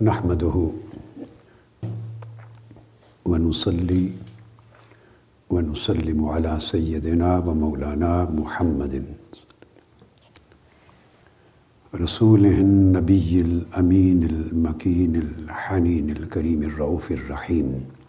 نحمده ونصلي ونسلم على سيدنا ومولانا محمد رسوله النبي الأمين المكين الحنين الكريم الرؤوف الرحيم.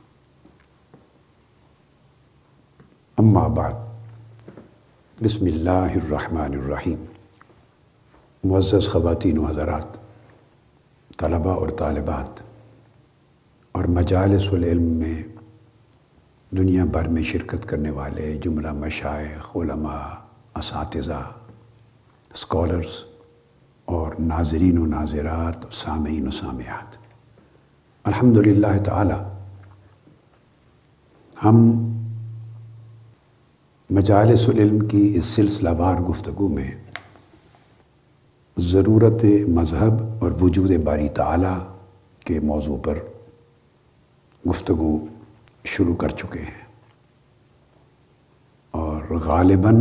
اما بعد، بسم اللہ الرحمن الرحیم. معزز خواتین و حضرات، طلباء اور طالبات اور مجالس العلم میں دنیا بھر میں شرکت کرنے والے جملہ مشائخ، علماء، اساتذہ، اسکالرز اور ناظرین و ناظرات، سامعین و سامعات، الحمدللہ تعالی ہم مجالس العلم کی اس سلسلہ وار گفتگو میں ضرورت مذہب اور وجود باری تعالی کے موضوع پر گفتگو شروع کر چکے ہیں، اور غالباً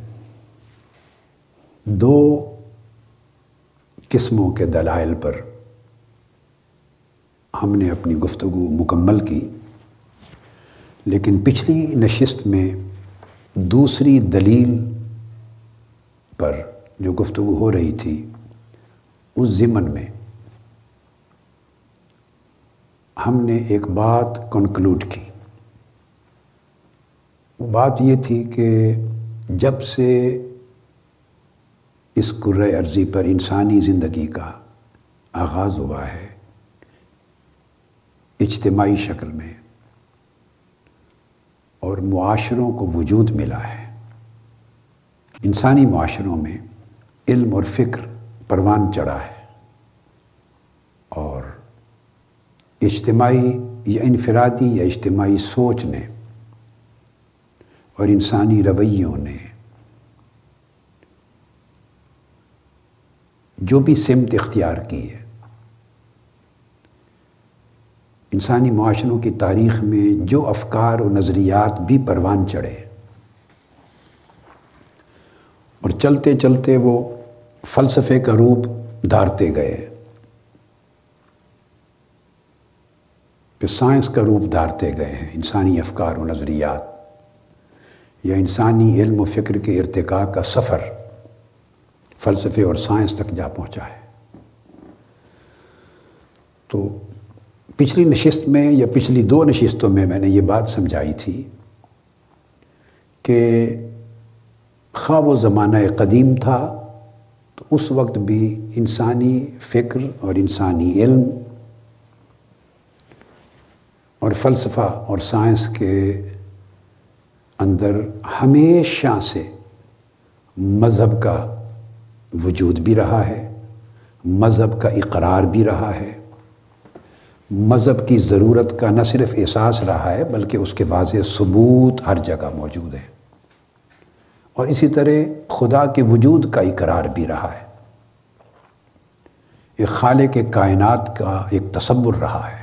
دو قسموں کے دلائل پر ہم نے اپنی گفتگو مکمل کی. لیکن پچھلی نشست میں دوسری دلیل پر جو گفتگو ہو رہی تھی، اس ضمن میں ہم نے ایک بات کنکلوڈ کی. وہ بات یہ تھی کہ جب سے اس کرۂ ارضی پر انسانی زندگی کا آغاز ہوا ہے اجتماعی شکل میں، اور معاشروں کو وجود ملا ہے، انسانی معاشروں میں علم اور فکر پروان چڑھا ہے، اور اجتماعی یا انفرادی یا اجتماعی سوچ نے اور انسانی رویوں نے جو بھی سمت اختیار کی ہے، انسانی معاشروں کی تاریخ میں جو افکار و نظریات بھی پروان چڑھے، اور چلتے چلتے وہ فلسفے کا روپ دھارتے گئے، پھر سائنس کا روپ دھارتے گئے ہیں. انسانی افکار و نظریات یا انسانی علم و فکر کے ارتقاء کا سفر فلسفے اور سائنس تک جا پہنچا ہے. تو پچھلی نشست میں یا پچھلی دو نشستوں میں میں نے یہ بات سمجھائی تھی کہ خواہ وہ زمانہ قدیم تھا تو اس وقت بھی انسانی فکر اور انسانی علم اور فلسفہ اور سائنس کے اندر ہمیشہ سے مذہب کا وجود بھی رہا ہے، مذہب کا اقرار بھی رہا ہے، مذہب کی ضرورت کا نہ صرف احساس رہا ہے بلکہ اس کے واضح ثبوت ہر جگہ موجود ہے، اور اسی طرح خدا کے وجود کا اقرار بھی رہا ہے. ایک خالق کائنات کا ایک تصور رہا ہے.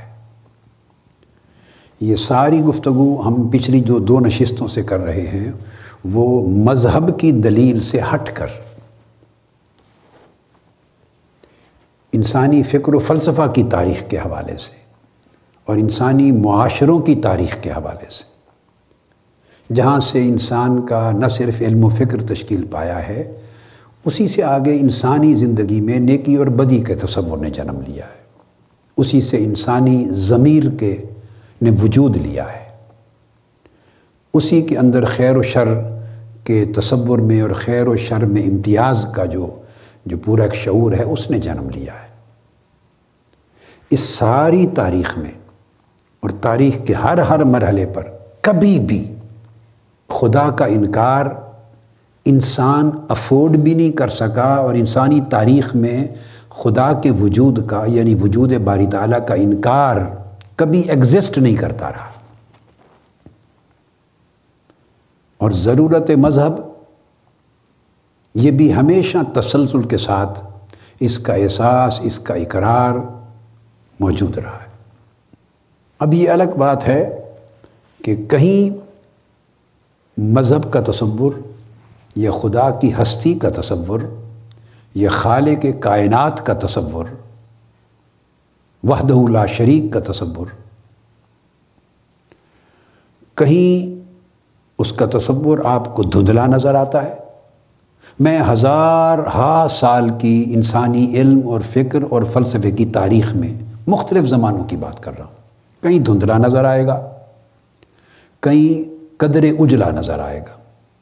یہ ساری گفتگو ہم پچھلی جو دو نشستوں سے کر رہے ہیں وہ مذہب کی دلیل سے ہٹ کر انسانی فکر و فلسفہ کی تاریخ کے حوالے سے اور انسانی معاشروں کی تاریخ کے حوالے سے، جہاں سے انسان کا نہ صرف علم و فکر تشکیل پایا ہے، اسی سے آگے انسانی زندگی میں نیکی اور بدی کے تصور نے جنم لیا ہے، اسی سے انسانی ضمیر نے وجود لیا ہے، اسی کے اندر خیر و شر کے تصور میں اور خیر و شر میں امتیاز کا جو پورا ایک شعور ہے اس نے جنم لیا ہے. اس ساری تاریخ میں اور تاریخ کے ہر مرحلے پر کبھی بھی خدا کا انکار انسان افورڈ بھی نہیں کر سکا، اور انسانی تاریخ میں خدا کے وجود کا یعنی وجود باری تعالیٰ کا انکار کبھی ایگزسٹ نہیں کرتا رہا. اور ضرورت مذہب یہ بھی ہمیشہ تسلسل کے ساتھ اس کا احساس، اس کا اقرار موجود رہا ہے. اب یہ الگ بات ہے کہ کہیں مذہب کا تصور یا خدا کی ہستی کا تصور یا خالق کائنات کا تصور وحدہ لا شریک کا تصور، کہیں اس کا تصور آپ کو دھندلا نظر آتا ہے۔ میں ہزارہا سال کی انسانی علم اور فکر اور فلسفے کی تاریخ میں مختلف زمانوں کی بات کر رہا ہوں، کہیں دھندلا نظر آئے گا، کہیں قدر اجلا نظر آئے گا،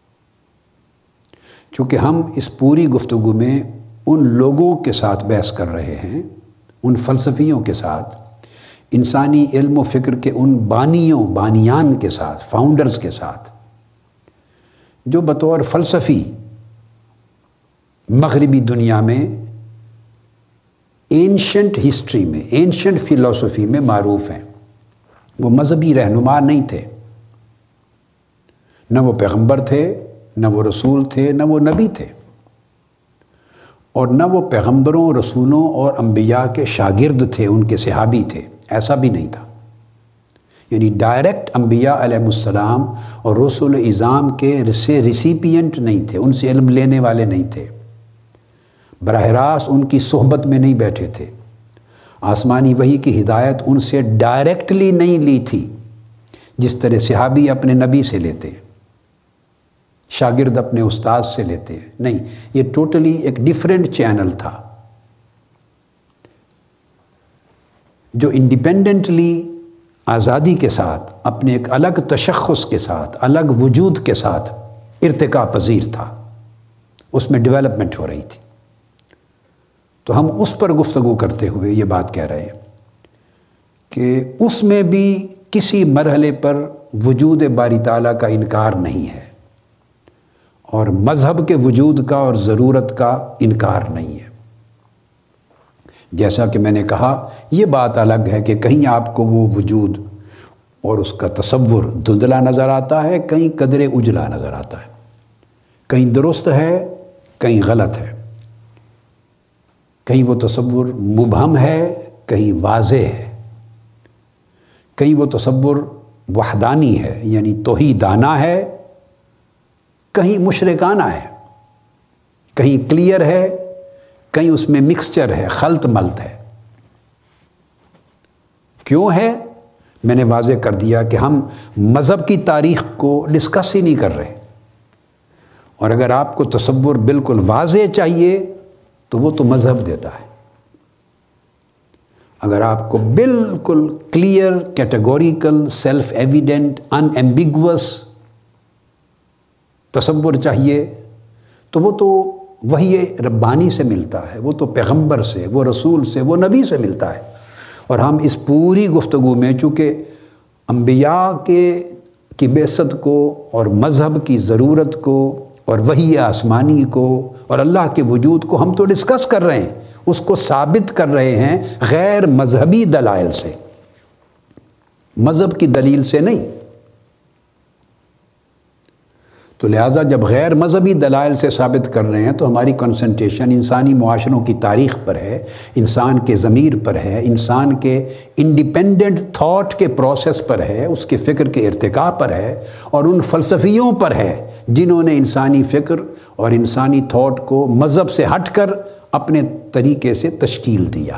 چونکہ ہم اس پوری گفتگو میں ان لوگوں کے ساتھ بحث کر رہے ہیں، ان فلسفیوں کے ساتھ، انسانی علم و فکر کے ان بانیان کے ساتھ، فاؤنڈرز کے ساتھ، جو بطور فلسفی مغربی دنیا میں اینشنٹ ہسٹری میں، اینشنٹ فلسفی میں معروف ہیں۔ وہ مذہبی رہنما نہیں تھے، نہ وہ پیغمبر تھے، نہ وہ رسول تھے، نہ وہ نبی تھے، اور نہ وہ پیغمبروں، رسولوں اور انبیاء کے شاگرد تھے، ان کے صحابی تھے، ایسا بھی نہیں تھا۔ یعنی ڈائریکٹ انبیاء علیہ السلام اور رسول اعظام کے ریسیپینٹ نہیں تھے، ان سے علم لینے والے نہیں تھے، براہ راست ان کی صحبت میں نہیں بیٹھے تھے، آسمانی وحی کی ہدایت ان سے ڈائریکٹلی نہیں لی تھی جس طرح صحابی اپنے نبی سے لیتے ہیں، شاگرد اپنے استاد سے لیتے ہیں، نہیں، یہ ٹوٹلی ایک ڈیفرنٹ چینل تھا جو انڈیپینڈنٹلی آزادی کے ساتھ، اپنے ایک الگ تشخص کے ساتھ، الگ وجود کے ساتھ ارتقاء پذیر تھا، اس میں ڈیولپمنٹ ہو رہی تھی۔ تو ہم اس پر گفتگو کرتے ہوئے یہ بات کہہ رہے ہیں کہ اس میں بھی کسی مرحلے پر وجود باری تعالیٰ کا انکار نہیں ہے، اور مذہب کے وجود کا اور ضرورت کا انکار نہیں ہے۔ جیسا کہ میں نے کہا، یہ بات الگ ہے کہ کہیں آپ کو وہ وجود اور اس کا تصور دھندلا نظر آتا ہے، کہیں قدر اجلا نظر آتا ہے، کہیں درست ہے، کہیں غلط ہے، کہیں وہ تصور مبہم ہے، کہیں واضح ہے، کہیں وہ تصور وحدانی ہے یعنی توحیدانہ ہے، کہیں مشرکانہ ہے، کہیں کلیئر ہے، کہیں اس میں مکسچر ہے، خلط ملط ہے۔ کیوں ہے؟ میں نے واضح کر دیا کہ ہم مذہب کی تاریخ کو ڈسکس ہی نہیں کر رہے، اور اگر آپ کو تصور بالکل واضح چاہیے تو وہ تو مذہب دیتا ہے۔ اگر آپ کو بالکل clear, categorical, self evident, unambiguous تصور چاہیے تو وہ تو وحی ربانی سے ملتا ہے، وہ تو پیغمبر سے، وہ رسول سے، وہ نبی سے ملتا ہے۔ اور ہم اس پوری گفتگو میں چونکہ انبیاء کی بعثت کو اور مذہب کی ضرورت کو اور وحی آسمانی کو اور اللہ کے وجود کو ہم تو ڈسکس کر رہے ہیں، اس کو ثابت کر رہے ہیں غیر مذہبی دلائل سے، مذہب کی دلیل سے نہیں۔ تو لہٰذا جب غیر مذہبی دلائل سے ثابت کر رہے ہیں تو ہماری کنسنٹریشن انسانی معاشروں کی تاریخ پر ہے، انسان کے ضمیر پر ہے، انسان کے انڈیپینڈنٹ تھاٹ کے پروسیس پر ہے، اس کے فکر کے ارتقاء پر ہے، اور ان فلسفیوں پر ہے جنہوں نے انسانی فکر اور انسانی تھاٹ کو مذہب سے ہٹ کر اپنے طریقے سے تشکیل دیا،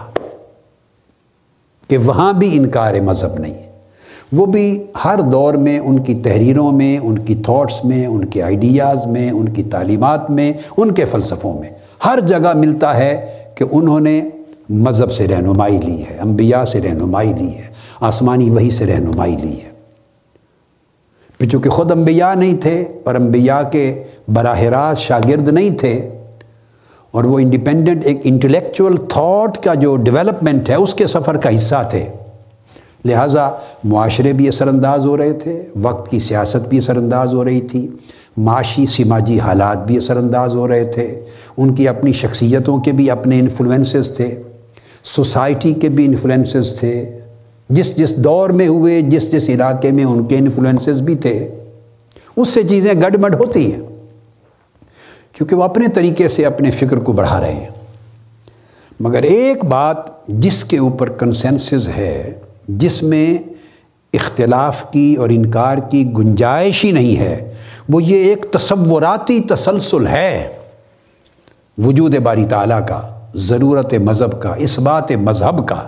کہ وہاں بھی انکار مذہب نہیں ہے۔ وہ بھی ہر دور میں ان کی تحریروں میں، ان کی تھاٹس میں، ان کے آئیڈیاز میں، ان کی تعلیمات میں، ان کے فلسفوں میں ہر جگہ ملتا ہے کہ انہوں نے مذہب سے رہنمائی لی ہے، انبیاء سے رہنمائی لی ہے، آسمانی وحی سے رہنمائی لی ہے۔ پھر چونکہ خود انبیاء نہیں تھے اور انبیاء کے براہ راست شاگرد نہیں تھے، اور وہ انڈیپینڈنٹ ایک انٹلیکچول تھاٹ کا جو ڈیولپمنٹ ہے اس کے سفر کا حصہ تھے، لہٰذا معاشرے بھی اثر انداز ہو رہے تھے، وقت کی سیاست بھی اثر انداز ہو رہی تھی، معاشی سماجی حالات بھی اثر انداز ہو رہے تھے، ان کی اپنی شخصیتوں کے بھی اپنے انفلوئنسز تھے، سوسائٹی کے بھی انفلوئنسز تھے، جس دور میں ہوئے، جس علاقے میں ان کے انفلوئنسز بھی تھے، اس سے چیزیں گڑبڑ ہوتی ہیں، کیونکہ وہ اپنے طریقے سے اپنے فکر کو بڑھا رہے ہیں۔ مگر ایک بات جس کے اوپر کنسنسس ہے، جس میں اختلاف کی اور انکار کی گنجائش ہی نہیں ہے، وہ یہ ایک تصوراتی تسلسل ہے وجود باری تعالیٰ کا، ضرورت مذہب کا، اثبات مذہب کا،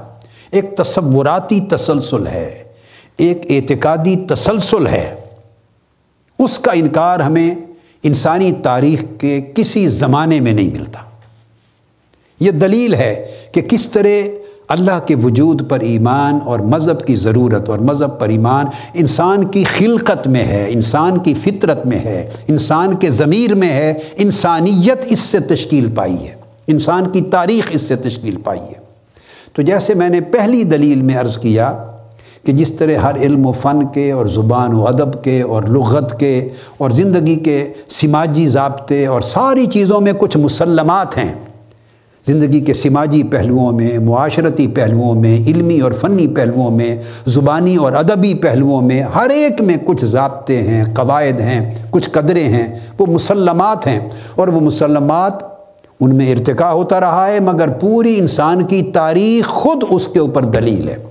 ایک تصوراتی تسلسل ہے، ایک اعتقادی تسلسل ہے، اس کا انکار ہمیں انسانی تاریخ کے کسی زمانے میں نہیں ملتا۔ یہ دلیل ہے کہ کس طرح اللہ کے وجود پر ایمان اور مذہب کی ضرورت اور مذہب پر ایمان انسان کی خلقت میں ہے، انسان کی فطرت میں ہے، انسان کے ضمیر میں ہے، انسانیت اس سے تشکیل پائی ہے، انسان کی تاریخ اس سے تشکیل پائی ہے۔ تو جیسے میں نے پہلی دلیل میں عرض کیا کہ جس طرح ہر علم و فن کے اور زبان و ادب کے اور لغت کے اور زندگی کے سماجی ضابطے اور ساری چیزوں میں کچھ مسلمات ہیں، زندگی کے سماجی پہلوؤں میں، معاشرتی پہلوؤں میں، علمی اور فنی پہلوؤں میں، زبانی اور ادبی پہلوؤں میں، ہر ایک میں کچھ ضابطے ہیں، قواعد ہیں، کچھ قدریں ہیں، وہ مسلمات ہیں، اور وہ مسلمات ان میں ارتقا ہوتا رہا ہے، مگر پوری انسان کی تاریخ خود اس کے اوپر دلیل ہے۔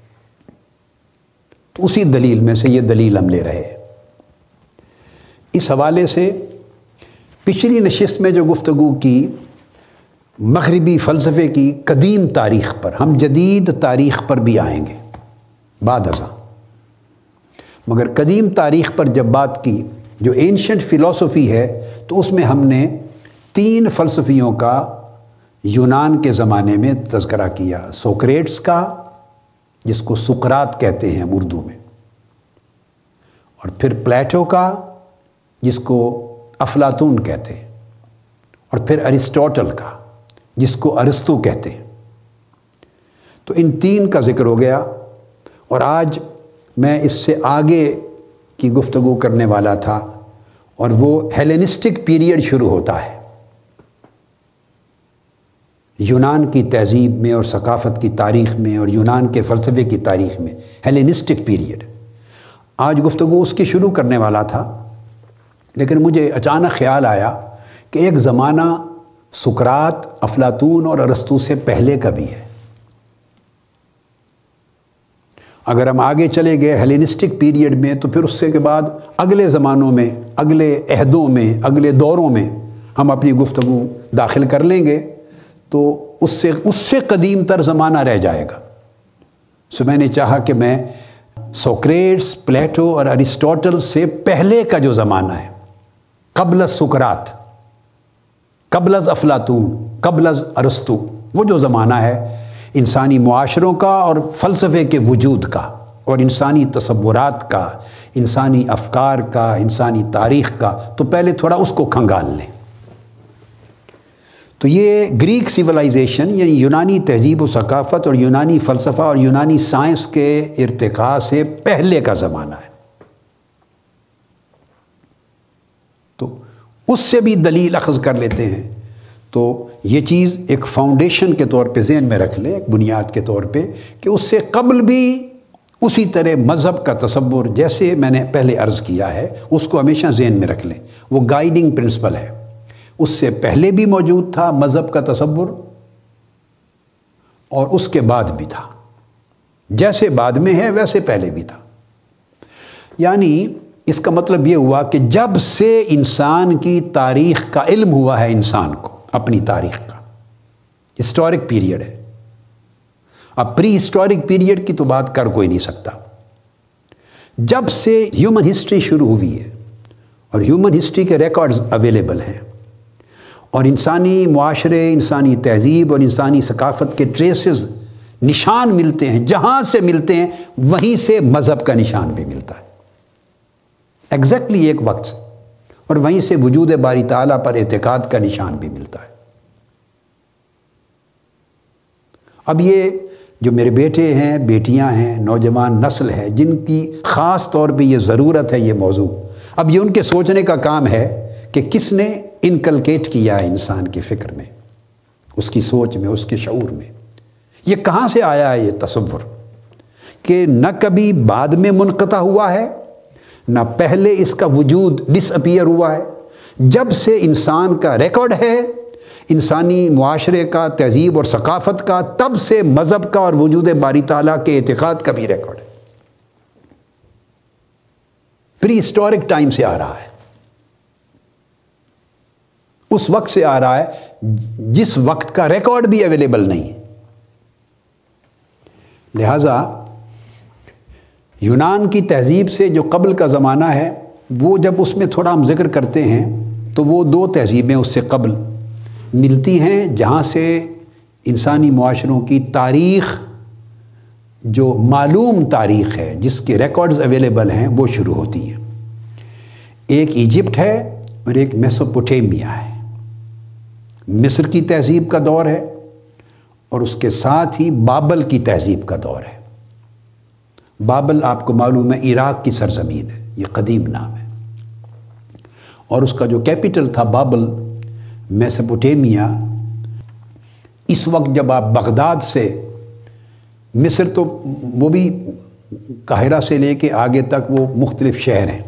تو اسی دلیل میں سے یہ دلیل ہم لے رہے ہیں۔ اس حوالے سے پچھلی نشست میں جو گفتگو کی مغربی فلسفے کی قدیم تاریخ پر، ہم جدید تاریخ پر بھی آئیں گے بعد ازاں، مگر قدیم تاریخ پر جب بات کی جو اینشنٹ فلسفی ہے تو اس میں ہم نے 3 فلسفیوں کا یونان کے زمانے میں تذکرہ کیا، سوکریٹس کا جس کو سقراط کہتے ہیں اردو میں، اور پھر پلیٹو کا جس کو افلاطون کہتے ہیں، اور پھر ارسطوٹل کا جس کو ارسطو کہتے ہیں۔ تو ان 3 کا ذکر ہو گیا، اور آج میں اس سے آگے کی گفتگو کرنے والا تھا، اور وہ ہیلینسٹک پیریڈ شروع ہوتا ہے یونان کی تہذیب میں اور ثقافت کی تاریخ میں اور یونان کے فلسفے کی تاریخ میں، ہیلینسٹک پیریڈ۔ آج گفتگو اس کی شروع کرنے والا تھا، لیکن مجھے اچانک خیال آیا کہ ایک زمانہ سقراط، افلاطون اور ارسطو سے پہلے کا بھی ہے۔ اگر ہم آگے چلے گئے ہیلینسٹک پیریڈ میں تو پھر اس سے کے بعد اگلے زمانوں میں، اگلے عہدوں میں، اگلے دوروں میں ہم اپنی گفتگو داخل کر لیں گے تو اس سے قدیم تر زمانہ رہ جائے گا۔ سو میں نے چاہا کہ میں سوکریٹس، پلیٹو اور ارسطوٹل سے پہلے کا جو زمانہ ہے، قبل از سقراط، قبل از افلاطون، قبل از ارسطو، وہ جو زمانہ ہے انسانی معاشروں کا اور فلسفے کے وجود کا اور انسانی تصورات کا، انسانی افکار کا، انسانی تاریخ کا، تو پہلے تھوڑا اس کو کھنگال لیں۔ تو یہ گریک سیولائزیشن یعنی یونانی تہذیب و ثقافت اور یونانی فلسفہ اور یونانی سائنس کے ارتقاء سے پہلے کا زمانہ ہے۔ تو اس سے بھی دلیل اخذ کر لیتے ہیں۔ تو یہ چیز ایک فاؤنڈیشن کے طور پہ ذہن میں رکھ لیں، ایک بنیاد کے طور پہ، کہ اس سے قبل بھی اسی طرح مذہب کا تصور جیسے میں نے پہلے عرض کیا ہے اس کو ہمیشہ ذہن میں رکھ لیں، وہ گائیڈنگ پرنسپل ہے۔ اس سے پہلے بھی موجود تھا مذہب کا تصور، اور اس کے بعد بھی تھا، جیسے بعد میں ہے ویسے پہلے بھی تھا۔ یعنی اس کا مطلب یہ ہوا کہ جب سے انسان کی تاریخ کا علم ہوا ہے انسان کو، اپنی تاریخ کا ہسٹورک پیریڈ ہے۔ اب پری ہسٹورک پیریڈ کی تو بات کر کوئی نہیں سکتا۔ جب سے ہیومن ہسٹری شروع ہوئی ہے، اور ہیومن ہسٹری کے ریکارڈز اویلیبل ہیں، اور انسانی معاشرے، انسانی تہذیب اور انسانی ثقافت کے ٹریسز، نشان ملتے ہیں، جہاں سے ملتے ہیں وہیں سے مذہب کا نشان بھی ملتا ہے، ایگزیکٹلی ایک وقت سے، اور وہیں سے وجود باری تعالیٰ پر اعتقاد کا نشان بھی ملتا ہے۔ اب یہ جو میرے بیٹے ہیں، بیٹیاں ہیں، نوجوان نسل ہے، جن کی خاص طور پہ یہ ضرورت ہے یہ موضوع، اب یہ ان کے سوچنے کا کام ہے کہ کس نے انکلکیٹ کیا ہے انسان کی فکر میں، اس کی سوچ میں، اس کے شعور میں، یہ کہاں سے آیا ہے یہ تصور کہ نہ کبھی بعد میں منقطع ہوا ہے، نہ پہلے اس کا وجود ڈس اپیئر ہوا ہے۔ جب سے انسان کا ریکارڈ ہے، انسانی معاشرے کا، تہذیب اور ثقافت کا، تب سے مذہب کا اور وجود باری تعالیٰ کے اعتقاد کا بھی ریکارڈ ہے۔ پری ہسٹورک ٹائم سے آ رہا ہے، اس وقت سے آ رہا ہے جس وقت کا ریکارڈ بھی اویلیبل نہیں ہے۔ لہٰذا یونان کی تہذیب سے جو قبل کا زمانہ ہے وہ جب اس میں تھوڑا ہم ذکر کرتے ہیں تو وہ دو تہذیبیں اس سے قبل ملتی ہیں جہاں سے انسانی معاشروں کی تاریخ، جو معلوم تاریخ ہے جس کے ریکارڈز اویلیبل ہیں، وہ شروع ہوتی ہیں۔ ایک ایجپٹ ہے اور ایک میسوپوٹیمیا ہے۔ مصر کی تہذیب کا دور ہے اور اس کے ساتھ ہی بابل کی تہذیب کا دور ہے۔ بابل آپ کو معلوم ہے عراق کی سرزمین ہے، یہ قدیم نام ہے، اور اس کا جو کیپٹل تھا بابل، میسوپوٹیمیا۔ اس وقت جب آپ بغداد سے، مصر تو وہ بھی قاہرہ سے لے کے آگے تک وہ مختلف شہر ہیں،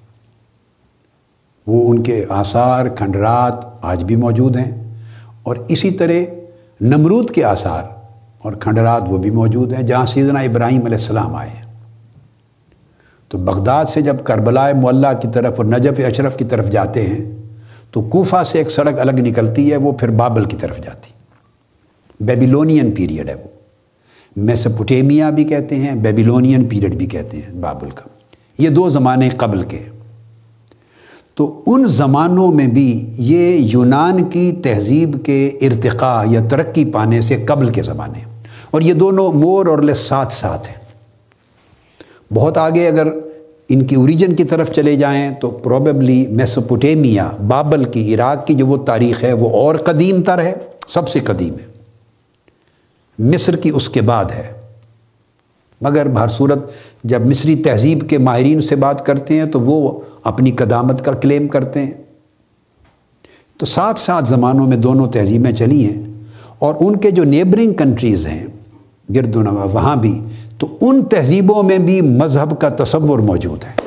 وہ ان کے آثار کھنڈرات آج بھی موجود ہیں، اور اسی طرح نمرود کے آثار اور کھنڈرات وہ بھی موجود ہیں جہاں سیدنا ابراہیم علیہ السلام آئے ہیں۔ تو بغداد سے جب کربلا معلیٰ کی طرف اور نجف اشرف کی طرف جاتے ہیں تو کوفہ سے ایک سڑک الگ نکلتی ہے، وہ پھر بابل کی طرف جاتی، بیبیلونین پیریڈ ہے وہ۔ میسوپوٹیمیا بھی کہتے ہیں، بیبیلونین پیریڈ بھی کہتے ہیں بابل کا۔ یہ دو زمانے قبل کے۔ تو ان زمانوں میں بھی یہ یونان کی تہذیب کے ارتقاء یا ترقی پانے سے قبل کے زمانے، اور یہ دونوں مور اور لیس ساتھ ساتھ ہیں۔ بہت آگے اگر ان کی اوریجن کی طرف چلے جائیں تو پروبیبلی میسوپوٹیمیا، بابل کی، عراق کی جو وہ تاریخ ہے وہ اور قدیم تر ہے، سب سے قدیم ہے، مصر کی اس کے بعد ہے۔ مگر بہر صورت جب مصری تہذیب کے ماہرین سے بات کرتے ہیں تو وہ اپنی قدامت کا کلیم کرتے ہیں۔ تو ساتھ ساتھ زمانوں میں دونوں تہذیبیں چلی ہیں، اور ان کے جو نیبرنگ کنٹریز ہیں گرد و نواح، وہاں بھی تو ان تہذیبوں میں بھی مذہب کا تصور موجود ہے۔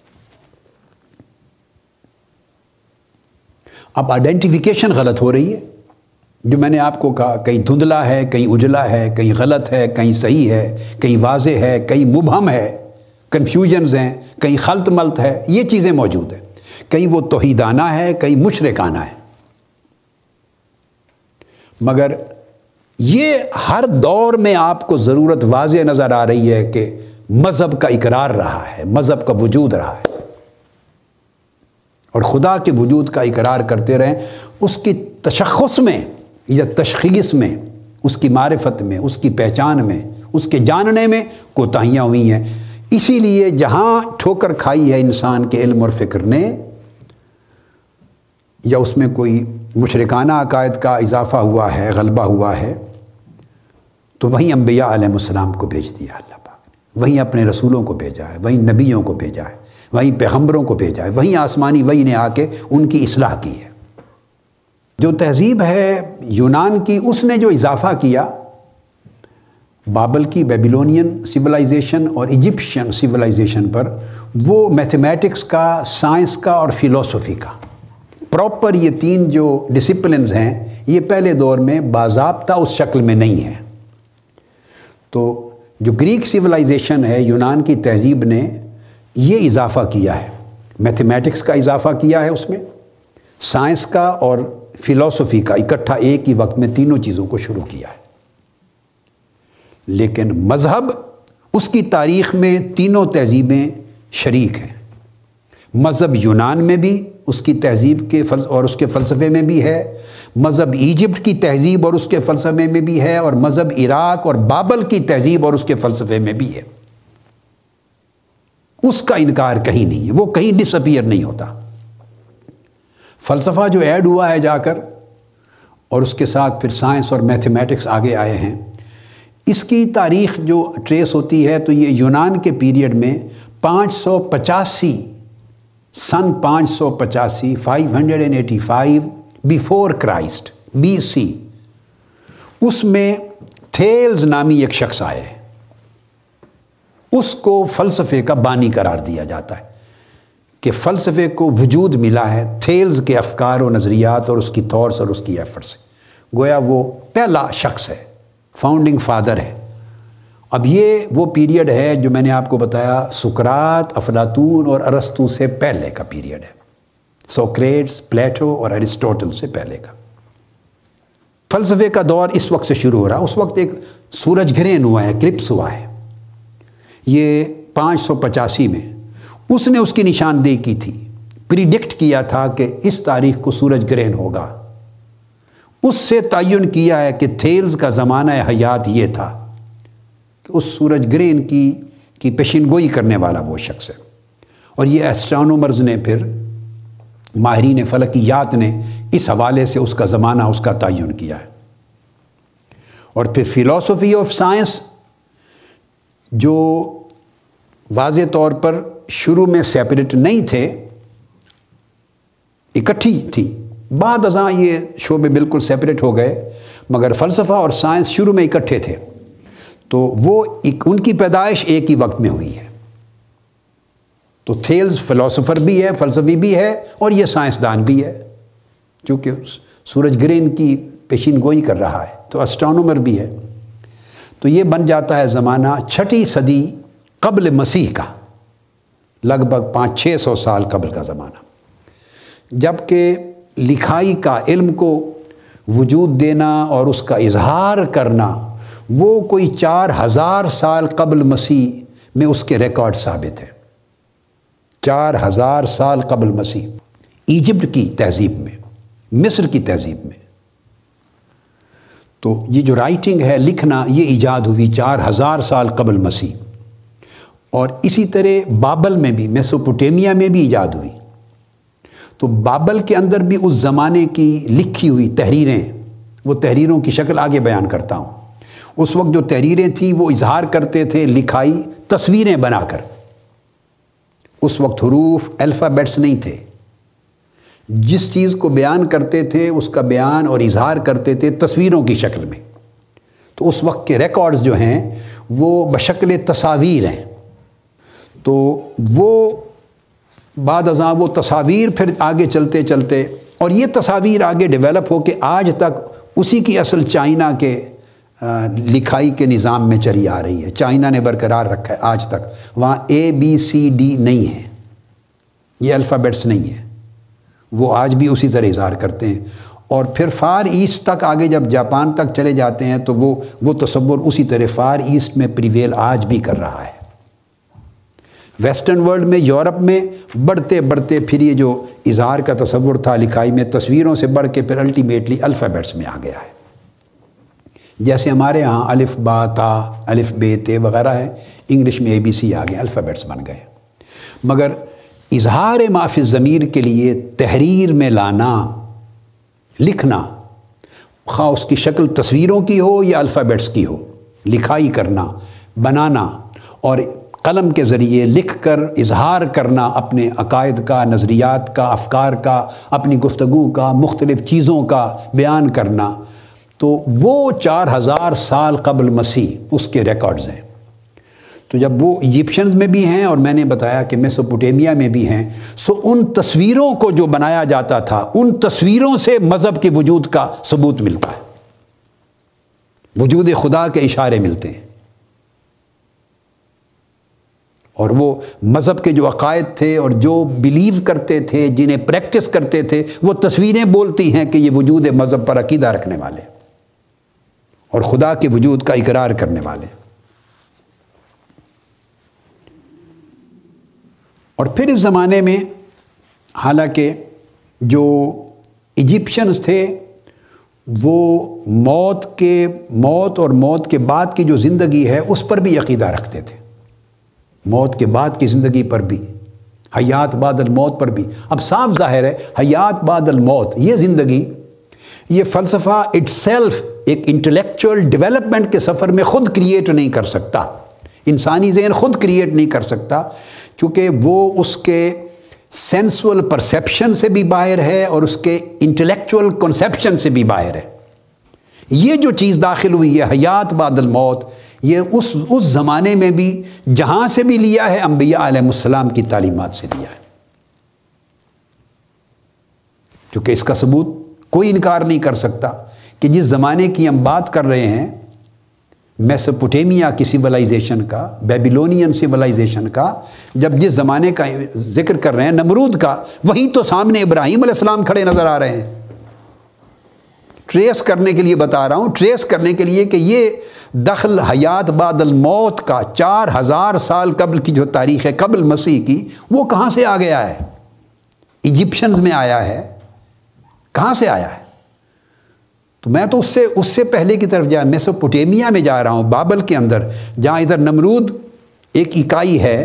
اب آئیڈینٹیفیکیشن غلط ہو رہی ہے، جو میں نے آپ کو کہا، کہیں دھندلا ہے، کہیں اجلا ہے، کہیں غلط ہے، کہیں صحیح ہے، کہیں واضح ہے، کہیں مبہم ہے، کنفیوژنز ہیں، کہیں خلط ملط ہے، یہ چیزیں موجود ہیں۔ کہیں وہ توحیدانہ ہے، کہیں مشرکانہ ہے۔ مگر یہ ہر دور میں آپ کو ضرورت واضح نظر آ رہی ہے کہ مذہب کا اقرار رہا ہے، مذہب کا وجود رہا ہے، اور خدا کے وجود کا اقرار کرتے رہیں۔ اس کی تشخص میں یا تشخیص میں، اس کی معرفت میں، اس کی پہچان میں، اس کے جاننے میں کوتاہیاں ہوئی ہیں۔ اسی لیے جہاں ٹھوکر کھائی ہے انسان کے علم اور فکر نے، یا اس میں کوئی مشرکانہ عقائد کا اضافہ ہوا ہے، غلبہ ہوا ہے، تو وہیں انبیاء علیہ السلام کو بھیج دیا اللہ پاک نے، وہیں اپنے رسولوں کو بھیجا ہے، وہیں نبیوں کو بھیجا ہے، وہیں پیغمبروں کو بھیجا ہے، وہیں آسمانی وحی نے آ کے ان کی اصلاح کی ہے۔ جو تہذیب ہے یونان کی، اس نے جو اضافہ کیا بابل کی، بیبیلونین سویلائزیشن اور ایجپشین سویلائزیشن پر، وہ میتھمیٹکس کا، سائنس کا اور فلسفی کا، پراپر یہ تین جو ڈسپلنز ہیں، یہ پہلے دور میں باضابطہ اس شکل میں نہیں ہیں۔ تو جو گریک سویلائزیشن ہے، یونان کی تہذیب نے یہ اضافہ کیا ہے، میتھمیٹکس کا اضافہ کیا ہے، اس میں سائنس کا اور فلسفی کا اکٹھا ایک ہی وقت میں تینوں چیزوں کو شروع کیا ہے۔ لیکن مذہب، اس کی تاریخ میں تینوں تہذیبیں شریک ہیں۔ مذہب یونان میں بھی اس کی تہذیب کے اور اس کے فلسفے میں بھی ہے، مذہب ایجپٹ کی تہذیب اور اس کے فلسفے میں بھی ہے، اور مذہب عراق اور بابل کی تہذیب اور اس کے فلسفے میں بھی ہے۔ اس کا انکار کہیں نہیں ہے، وہ کہیں ڈس اپیئر نہیں ہوتا۔ فلسفہ جو ایڈ ہوا ہے جا کر، اور اس کے ساتھ پھر سائنس اور میتھمیٹکس آگے آئے ہیں، اس کی تاریخ جو ٹریس ہوتی ہے تو یہ یونان کے پیریڈ میں 585 سن 585 585 بیفور کرائسٹ BC، اس میں تھیلز نامی ایک شخص آئے، اس کو فلسفے کا بانی قرار دیا جاتا ہے کہ فلسفے کو وجود ملا ہے تھیلز کے افکار و نظریات اور اس کی تھاٹس اور اس کی ایفرٹ سے۔ گویا وہ پہلا شخص ہے، فاؤنڈنگ فادر ہے۔ اب یہ وہ پیریڈ ہے جو میں نے آپ کو بتایا، سقراط، افلاطون اور ارسطو سے پہلے کا پیریڈ ہے، سوکریٹس، پلیٹو اور ایرسٹوٹل سے پہلے کا۔ فلسفے کا دور اس وقت سے شروع ہو رہا. اس وقت ایک سورج گرہن ہوا ہے، ایکلپس ہوا ہے، یہ 585 میں. اس نے اس کی نشاندہی کی تھی، پریڈکٹ کیا تھا کہ اس تاریخ کو سورج گرہن ہوگا. اس سے تعین کیا ہے کہ تھیلز کا زمانہ حیات یہ تھا کہ اس سورج گرہن کی پیشین گوئی کرنے والا وہ شخص ہے. اور یہ ایسٹرانومرز نے، پھر ماہرین فلکیات نے اس حوالے سے اس کا زمانہ، اس کا تعین کیا ہے. اور پھر فلسفی آف سائنس جو واضح طور پر شروع میں سیپریٹ نہیں تھے، اکٹھی تھی، بعد ازاں یہ شعبے بالکل سیپریٹ ہو گئے، مگر فلسفہ اور سائنس شروع میں اکٹھے تھے. تو وہ ان کی پیدائش ایک ہی وقت میں ہوئی ہے. تو تھیلز فلسفر بھی ہے، فلسفی بھی ہے، اور یہ سائنسدان بھی ہے، چونکہ سورج گرہن کی پیشین گوئی کر رہا ہے، تو اسٹرانومر بھی ہے. تو یہ بن جاتا ہے زمانہ 6 صدی قبل مسیح کا، لگ بھگ 500-600 سال قبل کا زمانہ. جبکہ لکھائی کا علم کو وجود دینا اور اس کا اظہار کرنا وہ کوئی 4000 سال قبل مسیح میں اس کے ریکارڈ ثابت ہیں. 4000 سال قبل مسیح ایجپٹ کی تہذیب میں، مصر کی تہذیب میں. تو یہ جو رائٹنگ ہے، لکھنا، یہ ایجاد ہوئی 4000 سال قبل مسیح. اور اسی طرح بابل میں بھی، میسوپوٹیمیا میں بھی ایجاد ہوئی. تو بابل کے اندر بھی اس زمانے کی لکھی ہوئی تحریریں، وہ تحریروں کی شکل آگے بیان کرتا ہوں. اس وقت جو تحریریں تھیں وہ اظہار کرتے تھے لکھائی تصویریں بنا کر. اس وقت حروف، الفابیٹس نہیں تھے. جس چیز کو بیان کرتے تھے اس کا بیان اور اظہار کرتے تھے تصویروں کی شکل میں. تو اس وقت کے ریکارڈز جو ہیں وہ بشکل تصاویر ہیں. تو وہ بعد ازاں وہ تصاویر پھر آگے چلتے چلتے، اور یہ تصاویر آگے ڈیولپ ہو کے آج تک اسی کی اصل چائنا کے لکھائی کے نظام میں چلی آ رہی ہے. چائنا نے برقرار رکھا ہے آج تک. وہاں ABCD نہیں ہے، یہ الفابیٹس نہیں ہیں، وہ آج بھی اسی طرح اظہار کرتے ہیں. اور پھر فار ایسٹ تک آگے جب جاپان تک چلے جاتے ہیں تو وہ تصور اسی طرح فار ایسٹ میں پریویل آج بھی کر رہا ہے. ویسٹرن ورلڈ میں، یورپ میں بڑھتے بڑھتے پھر یہ جو اظہار کا تصور تھا لکھائی میں، تصویروں سے بڑھ کے پھر الٹیمیٹلی الفابیٹس میں آ گیا ہے. جیسے ہمارے ہاں الف با تا، الف بے تے وغیرہ ہے، انگلش میں ABC آ گئے، الفابیٹس بن گئے. مگر اظہار ما فی الضمیر کے لیے تحریر میں لانا، لکھنا، خواہ اس کی شکل تصویروں کی ہو یا الفابیٹس کی ہو، لکھائی کرنا، بنانا اور قلم کے ذریعے لکھ کر اظہار کرنا اپنے عقائد کا، نظریات کا، افکار کا، اپنی گفتگو کا، مختلف چیزوں کا بیان کرنا، تو وہ 4000 سال قبل مسیح اس کے ریکارڈز ہیں. تو جب وہ ایجپشنز میں بھی ہیں اور میں نے بتایا کہ میسوپوٹیمیا میں بھی ہیں، سو ان تصویروں کو جو بنایا جاتا تھا، ان تصویروں سے مذہب کے وجود کا ثبوت ملتا ہے، وجود خدا کے اشارے ملتے ہیں. اور وہ مذہب کے جو عقائد تھے اور جو بلیو کرتے تھے، جنہیں پریکٹس کرتے تھے، وہ تصویریں بولتی ہیں کہ یہ وجود مذہب پر عقیدہ رکھنے والے اور خدا کے وجود کا اقرار کرنے والے. اور پھر اس زمانے میں حالانکہ جو ایجپشنز تھے وہ موت اور موت کے بعد کی جو زندگی ہے اس پر بھی عقیدہ رکھتے تھے، موت کے بعد کی زندگی پر بھی، حیات بعد الموت پر بھی. اب صاف ظاہر ہے حیات بعد الموت، یہ زندگی، یہ فلسفہ اٹسیلف ایک انٹلیکچوئل ڈیولپمنٹ کے سفر میں خود کریٹ نہیں کر سکتا. انسانی ذہن خود کریٹ نہیں کر سکتا، چونکہ وہ اس کے سینسول پرسیپشن سے بھی باہر ہے اور اس کے انٹلیکچوئل کنسیپشن سے بھی باہر ہے. یہ جو چیز داخل ہوئی ہے حیات بعد الموت، یہ اس زمانے میں بھی جہاں سے بھی لیا ہے، انبیاء علیہ السلام کی تعلیمات سے لیا ہے. کیونکہ اس کا ثبوت کوئی انکار نہیں کر سکتا کہ جس زمانے کی ہم بات کر رہے ہیں، میسوپوٹیمیا کی سیولائزیشن کا، بیبیلونین سیولائزیشن کا، جب جس زمانے کا ذکر کر رہے ہیں نمرود کا، وہیں تو سامنے ابراہیم علیہ السلام کھڑے نظر آ رہے ہیں. ٹریس کرنے کے لیے بتا رہا ہوں، ٹریس کرنے کے لیے کہ یہ دخل حیات بعد الموت کا 4000 سال قبل کی جو تاریخ ہے قبل مسیح کی، وہ کہاں سے آ گیا ہے؟ ایجپشنز میں آیا ہے، کہاں سے آیا ہے؟ تو میں تو اس سے پہلے کی طرف میسوپوٹیمیا میں جا رہا ہوں، بابل کے اندر، جہاں ادھر نمرود ایک اکائی ہے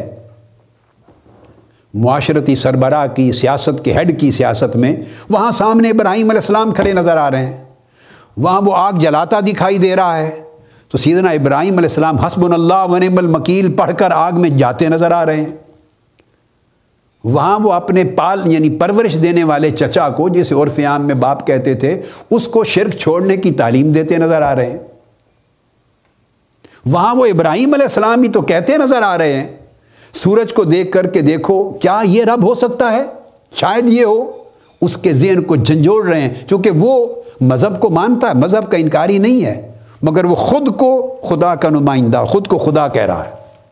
معاشرتی سربراہ کی، سیاست کے ہیڈ کی سیاست میں، وہاں سامنے ابراہیم علیہ السلام کھڑے نظر آ رہے ہیں، وہاں وہ آگ جلاتا دکھائی دے رہا ہے، تو سیدنا ابراہیم علیہ السلام حسبنا اللہ و نعم الوکیل پڑھ کر آگ میں جاتے نظر آ رہے ہیں۔ وہاں وہ اپنے یعنی پرورش دینے والے چچا کو، جسے عرف عام میں باپ کہتے تھے، اس کو شرک چھوڑنے کی تعلیم دیتے نظر آ رہے ہیں۔ وہاں وہ ابراہیم علیہ السلام ہی تو کہتے نظر آ رہے ہیں سورج کو دیکھ کر کے دیکھو کیا یہ رب ہو سکتا ہے، شاید یہ ہو، اس کے ذہن کو جھنجھوڑ رہے ہیں، چونکہ وہ مذہب کو مانتا ہے، مذہب کا انکاری نہیں ہے، مگر وہ خود کو خدا کا نمائندہ، خود کو خدا کہہ رہا ہے۔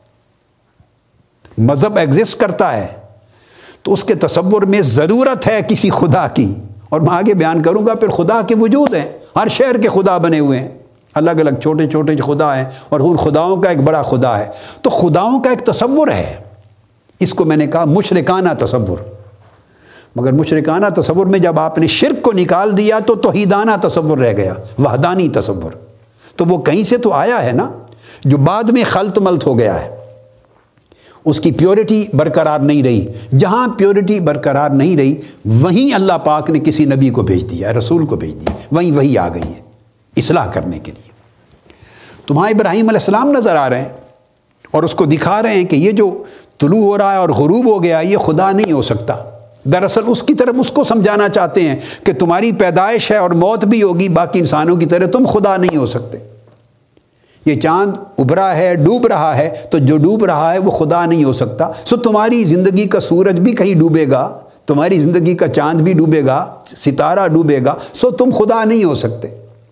مذہب ایگزسٹ کرتا ہے تو اس کے تصور میں ضرورت ہے کسی خدا کی، اور میں آگے بیان کروں گا۔ پھر خدا کے وجود ہیں، ہر شہر کے خدا بنے ہوئے ہیں، الگ الگ چھوٹے چھوٹے خدا ہیں، اور ان خداؤں کا ایک بڑا خدا ہے۔ تو خداؤں کا ایک تصور ہے، اس کو میں نے کہا مشرکانہ تصور، مگر مشرکانہ تصور میں جب آپ نے شرک کو نکال دیا تو توحیدانہ تصور رہ گیا، وحدانی تصور۔ تو وہ کہیں سے تو آیا ہے نا، جو بعد میں خلط ملط ہو گیا ہے، اس کی پیورٹی برقرار نہیں رہی۔ جہاں پیورٹی برقرار نہیں رہی، وہیں اللہ پاک نے کسی نبی کو بھیج دیا، رسول کو بھیج دیا، وہیں وہی آ گئی ہے اصلاح کرنے کے لیے۔ تو وہاں ابراہیم علیہ السلام نظر آ رہے ہیں اور اس کو دکھا رہے ہیں کہ یہ جو طلوع ہو رہا ہے اور غروب ہو گیا، یہ خدا نہیں ہو سکتا۔ دراصل اس کی طرف اس کو سمجھانا چاہتے ہیں کہ تمہاری پیدائش ہے اور موت بھی ہوگی، باقی انسانوں کی طرح تم خدا نہیں ہو سکتے۔ یہ چاند ابھرا ہے، ڈوب رہا ہے، تو جو ڈوب رہا ہے وہ خدا نہیں ہو سکتا۔ سو تمہاری زندگی کا سورج بھی کہیں ڈوبے گا، تمہاری زندگی کا چاند بھی ڈوبے گا، ستارہ ڈوبے گا، سو تم خدا نہیں ہو سکتے۔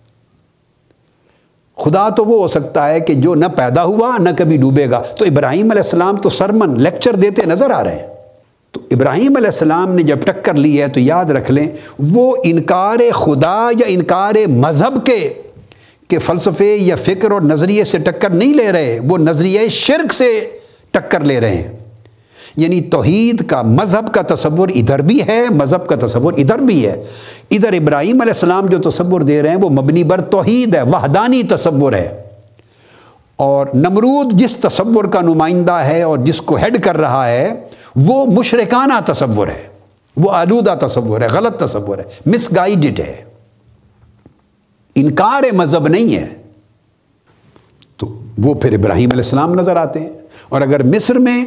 خدا تو وہ ہو سکتا ہے کہ جو نہ پیدا ہوا نہ کبھی ڈوبے گا۔ تو ابراہیم علیہ السلام تو سرمن لیکچر دیتے نظر آ رہے ہیں۔ تو ابراہیم علیہ السلام نے جب ٹکر لی ہے تو یاد رکھ لیں، وہ انکار خدا یا انکار مذہب کے فلسفے یا فکر اور نظریے سے ٹکر نہیں لے رہے، وہ نظریہ شرک سے ٹکر لے رہے ہیں۔ یعنی توحید کا، مذہب کا تصور ادھر بھی ہے، مذہب کا تصور ادھر بھی ہے۔ ادھر ابراہیم علیہ السلام جو تصور دے رہے ہیں وہ مبنی بر توحید ہے، وحدانی تصور ہے، اور نمرود جس تصور کا نمائندہ ہے اور جس کو ہیڈ کر رہا ہے وہ مشرکانہ تصور ہے، وہ آلودہ تصور ہے، غلط تصور ہے، مس گائیڈڈ ہے، انکار مذہب نہیں ہے۔ تو وہ پھر ابراہیم علیہ السلام نظر آتے ہیں۔ اور اگر مصر میں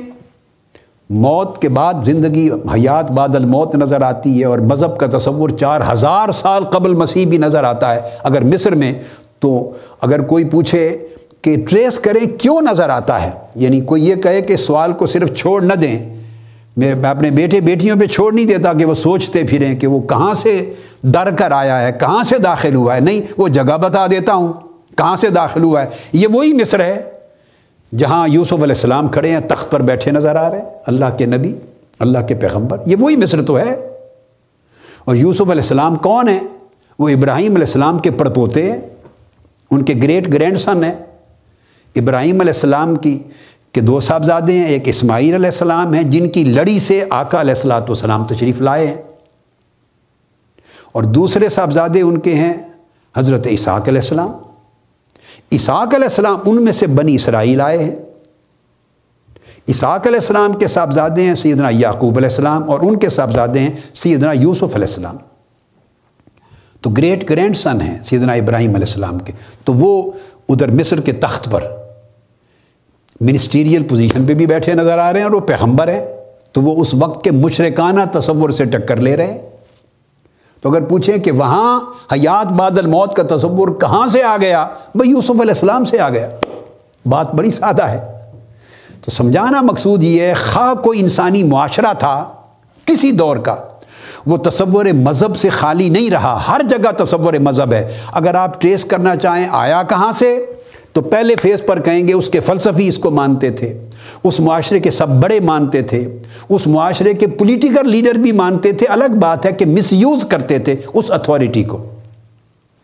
موت کے بعد زندگی، حیات بعد الموت نظر آتی ہے، اور مذہب کا تصور 4000 سال قبل مسیح بھی نظر آتا ہے اگر مصر میں، تو اگر کوئی پوچھے کہ ٹریس کریں کیوں نظر آتا ہے، یعنی کوئی یہ کہے کہ سوال کو صرف چھوڑ نہ دیں، میں اپنے بیٹے بیٹیوں پہ چھوڑ نہیں دیتا کہ وہ سوچتے پھریں کہ وہ کہاں سے ڈر کر آیا ہے، کہاں سے داخل ہوا ہے، نہیں، وہ جگہ بتا دیتا ہوں کہاں سے داخل ہوا ہے۔ یہ وہی مصر ہے جہاں یوسف علیہ السلام کھڑے ہیں، تخت پر بیٹھے نظر آ رہے ہیں، اللہ کے نبی، اللہ کے پیغمبر، یہ وہی مصر تو ہے۔ اور یوسف علیہ السلام کون ہیں؟ وہ ابراہیم علیہ السلام کے پڑپوتے ہیں، ان کے گریٹ گرینڈ سن ہیں۔ ابراہیم علیہ السلام کے 2 صاحبزادے ہیں، ایک اسماعیل علیہ السلام ہیں جن کی لڑی سے آقا علیہ السلام تشریف لائے ہیں، اور دوسرے صاحبزادے ان کے ہیں حضرت اسحاق علیہ السلام۔ اسحاق علیہ السلام ان میں سے بنی اسرائیل آئے ہیں۔ اسحاق علیہ السلام کے صاحبزادے ہیں سیدنا یعقوب علیہ السلام، اور ان کے صاحبزادے ہیں سیدنا یوسف علیہ السلام۔ تو گریٹ گرینڈ سن ہیں سیدنا ابراہیم علیہ السلام کے۔ تو وہ ادھر مصر کے تخت پر منسٹیریل پوزیشن پہ بھی بیٹھے نظر آ رہے ہیں، اور وہ پیغمبر ہیں، تو وہ اس وقت کے مشرکانہ تصور سے ٹکر لے رہے ہیں۔ تو اگر پوچھیں کہ وہاں حیات بعد الموت کا تصور کہاں سے آ گیا، بھئی یوسف علیہ السلام سے آ گیا۔ بات بڑی سادہ ہے۔ تو سمجھانا مقصود یہ ہے، خواہ کوئی انسانی معاشرہ تھا کسی دور کا، وہ تصور مذہب سے خالی نہیں رہا، ہر جگہ تصور مذہب ہے۔ اگر آپ ٹریس کرنا چاہیں آیا کہاں سے، تو پہلے فیز پر کہیں گے اس کے فلسفی اس کو مانتے تھے، اس معاشرے کے سب بڑے مانتے تھے، اس معاشرے کے پولیٹیکل لیڈر بھی مانتے تھے، الگ بات ہے کہ مس یوز کرتے تھے اس اتھارٹی کو،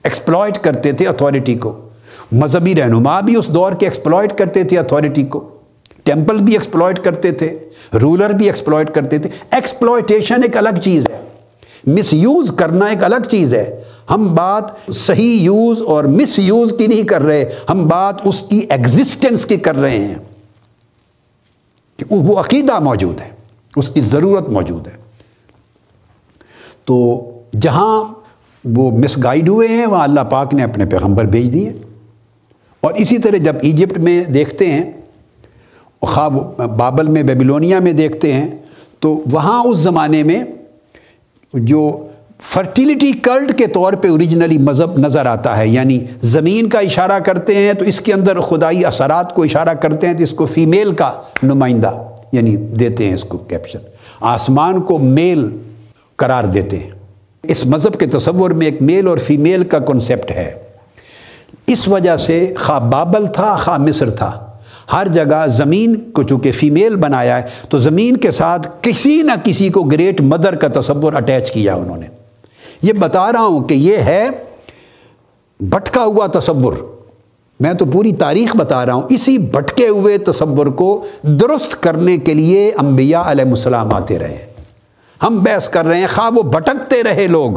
ایکسپلائٹ کرتے تھے اتھارٹی کو، مذہبی رہنما بھی اس دور کے ایکسپلائٹ کرتے تھے اتھارٹی کو، ٹیمپل بھی ایکسپلائٹ کرتے تھے، رولر بھی ایکسپلائٹ کرتے تھے۔ ایکسپلائٹیشن ایک الگ چیز ہے، مس یوز کرنا ایک الگ چیز ہے۔ ہم بات صحیح یوز اور مس یوز کی نہیں کر رہے، ہم بات اس کی ایگزسٹنس کی کر رہے ہیں کہ وہ عقیدہ موجود ہے، اس کی ضرورت موجود ہے۔ تو جہاں وہ مس گائیڈ ہوئے ہیں وہاں اللہ پاک نے اپنے پیغمبر بھیج دیے۔ اور اسی طرح جب ایجپٹ میں دیکھتے ہیں، خواہ بابل میں بیبیلونیا میں دیکھتے ہیں، تو وہاں اس زمانے میں جو فرٹیلیٹی کلٹ کے طور پہ اوریجنلی مذہب نظر آتا ہے، یعنی زمین کا اشارہ کرتے ہیں تو اس کے اندر خدائی اثرات کو اشارہ کرتے ہیں تو اس کو فیمیل کا نمائندہ یعنی دیتے ہیں، اس کو کیپشن، آسمان کو میل قرار دیتے ہیں۔ اس مذہب کے تصور میں ایک میل اور فیمیل کا کنسیپٹ ہے۔ اس وجہ سے خواہ بابل تھا خواہ مصر تھا، ہر جگہ زمین کو چونکہ فیمیل بنایا ہے تو زمین کے ساتھ کسی نہ کسی کو گریٹ مدر کا تصور اٹیچ کیا انہوں نے۔ یہ بتا رہا ہوں کہ یہ ہے بھٹکا ہوا تصور، میں تو پوری تاریخ بتا رہا ہوں۔ اسی بھٹکے ہوئے تصور کو درست کرنے کے لیے انبیاء علیہ السلام آتے رہے۔ ہم بحث کر رہے ہیں خواہ وہ بھٹکتے رہے، لوگ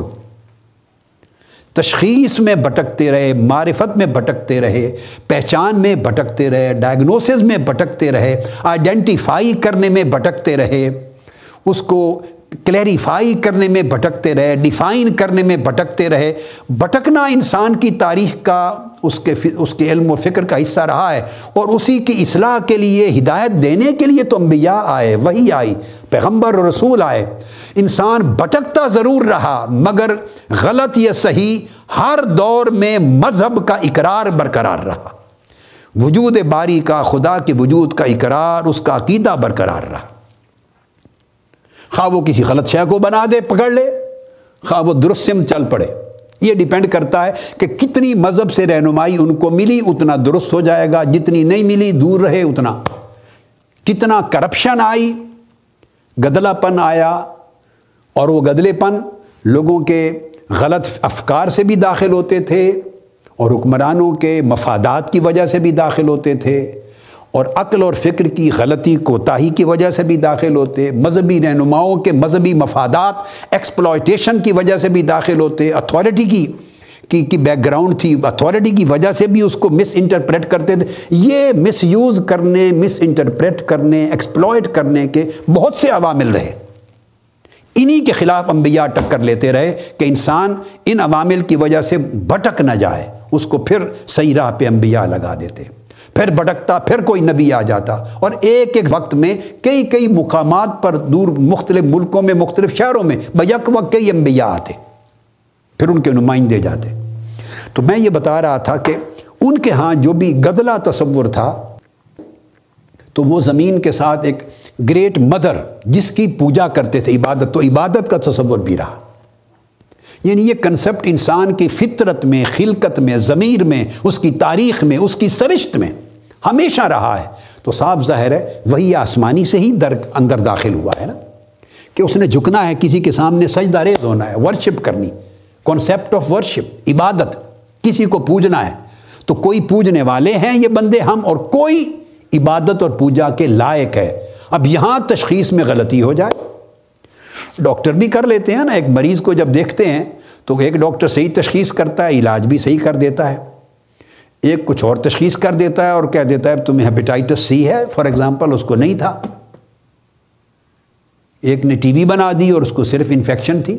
تشخیص میں بھٹکتے رہے، معرفت میں بھٹکتے رہے، پہچان میں بھٹکتے رہے، ڈائگنوسس میں بھٹکتے رہے، آئیڈینٹیفائی کرنے میں بھٹکتے رہے، اس کو کلیریفائی کرنے میں بھٹکتے رہے، ڈیفائن کرنے میں بھٹکتے رہے۔ بھٹکنا انسان کی تاریخ کا اس کے علم و فکر کا حصہ رہا ہے، اور اسی کی اصلاح کے لیے، ہدایت دینے کے لیے تو انبیاء آئے، وحی آئی، پیغمبر اور رسول آئے۔ انسان بھٹکتا ضرور رہا مگر غلط یا صحیح ہر دور میں مذہب کا اقرار برقرار رہا، وجود باری کا، خدا کے وجود کا اقرار، اس کا عقیدہ برقرار رہا۔ خواہ وہ کسی غلط شے کو بنا دے، پکڑ لے، خواہ وہ درست سمت چل پڑے، یہ ڈیپینڈ کرتا ہے کہ کتنی مذہب سے رہنمائی ان کو ملی اتنا درست ہو جائے گا، جتنی نہیں ملی دور رہے اتنا۔ کتنا کرپشن آئی، گدلا پن آیا، اور وہ گدلے پن لوگوں کے غلط افکار سے بھی داخل ہوتے تھے، اور حکمرانوں کے مفادات کی وجہ سے بھی داخل ہوتے تھے، اور عقل اور فکر کی غلطی کوتاہی کی وجہ سے بھی داخل ہوتے، مذہبی رہنماؤں کے مذہبی مفادات ایکسپلائٹیشن کی وجہ سے بھی داخل ہوتے، اتھارٹی کی بیک گراؤنڈ تھی، اتھارٹی کی وجہ سے بھی اس کو مس انٹرپریٹ کرتے تھے۔ یہ مس یوز کرنے، مس انٹرپریٹ کرنے، ایکسپلائٹ کرنے کے بہت سے عوامل رہے۔ انہی کے خلاف انبیاء ٹکر لیتے رہے کہ انسان ان عوامل کی وجہ سے بھٹک نہ جائے، اس کو پھر صحیح راہ پہ انبیاء لگا دیتے، پھر بھٹکتا، پھر کوئی نبی آ جاتا، اور ایک ایک وقت میں کئی مقامات پر دور مختلف ملکوں میں، مختلف شہروں میں بیک وقت کئی انبیاء آتے، پھر ان کے نمائندے جاتے۔ تو میں یہ بتا رہا تھا کہ ان کے ہاں جو بھی گدلا تصور تھا، تو وہ زمین کے ساتھ ایک گریٹ مدر جس کی پوجا کرتے تھے، عبادت، تو عبادت کا تصور بھی رہا۔ یعنی یہ کنسپٹ انسان کی فطرت میں، خلقت میں، ضمیر میں، اس کی تاریخ میں، اس کی سرشت میں ہمیشہ رہا ہے۔ تو صاف ظاہر ہے وہی آسمانی سے ہی اندر داخل ہوا ہے نا، کہ اس نے جھکنا ہے، کسی کے سامنے سجدہ ریز ہونا ہے، ورشپ کرنی، کانسیپٹ آف ورشپ، عبادت، کسی کو پوجنا ہے۔ تو کوئی پوجنے والے ہیں یہ بندے ہم، اور کوئی عبادت اور پوجا کے لائق ہے۔ اب یہاں تشخیص میں غلطی ہو جائے، ڈاکٹر بھی کر لیتے ہیں نا، ایک مریض کو جب دیکھتے ہیں تو ایک ڈاکٹر صحیح تشخیص کرتا ہے، علاج بھی صحیح کر دیتا ہے، ایک کچھ اور تشخیص کر دیتا ہے اور کہہ دیتا ہے تمہیں ہیپیٹائٹس سی ہے فار ایگزامپل، اس کو نہیں تھا، ایک نے ٹی بی بنا دی اور اس کو صرف انفیکشن تھی۔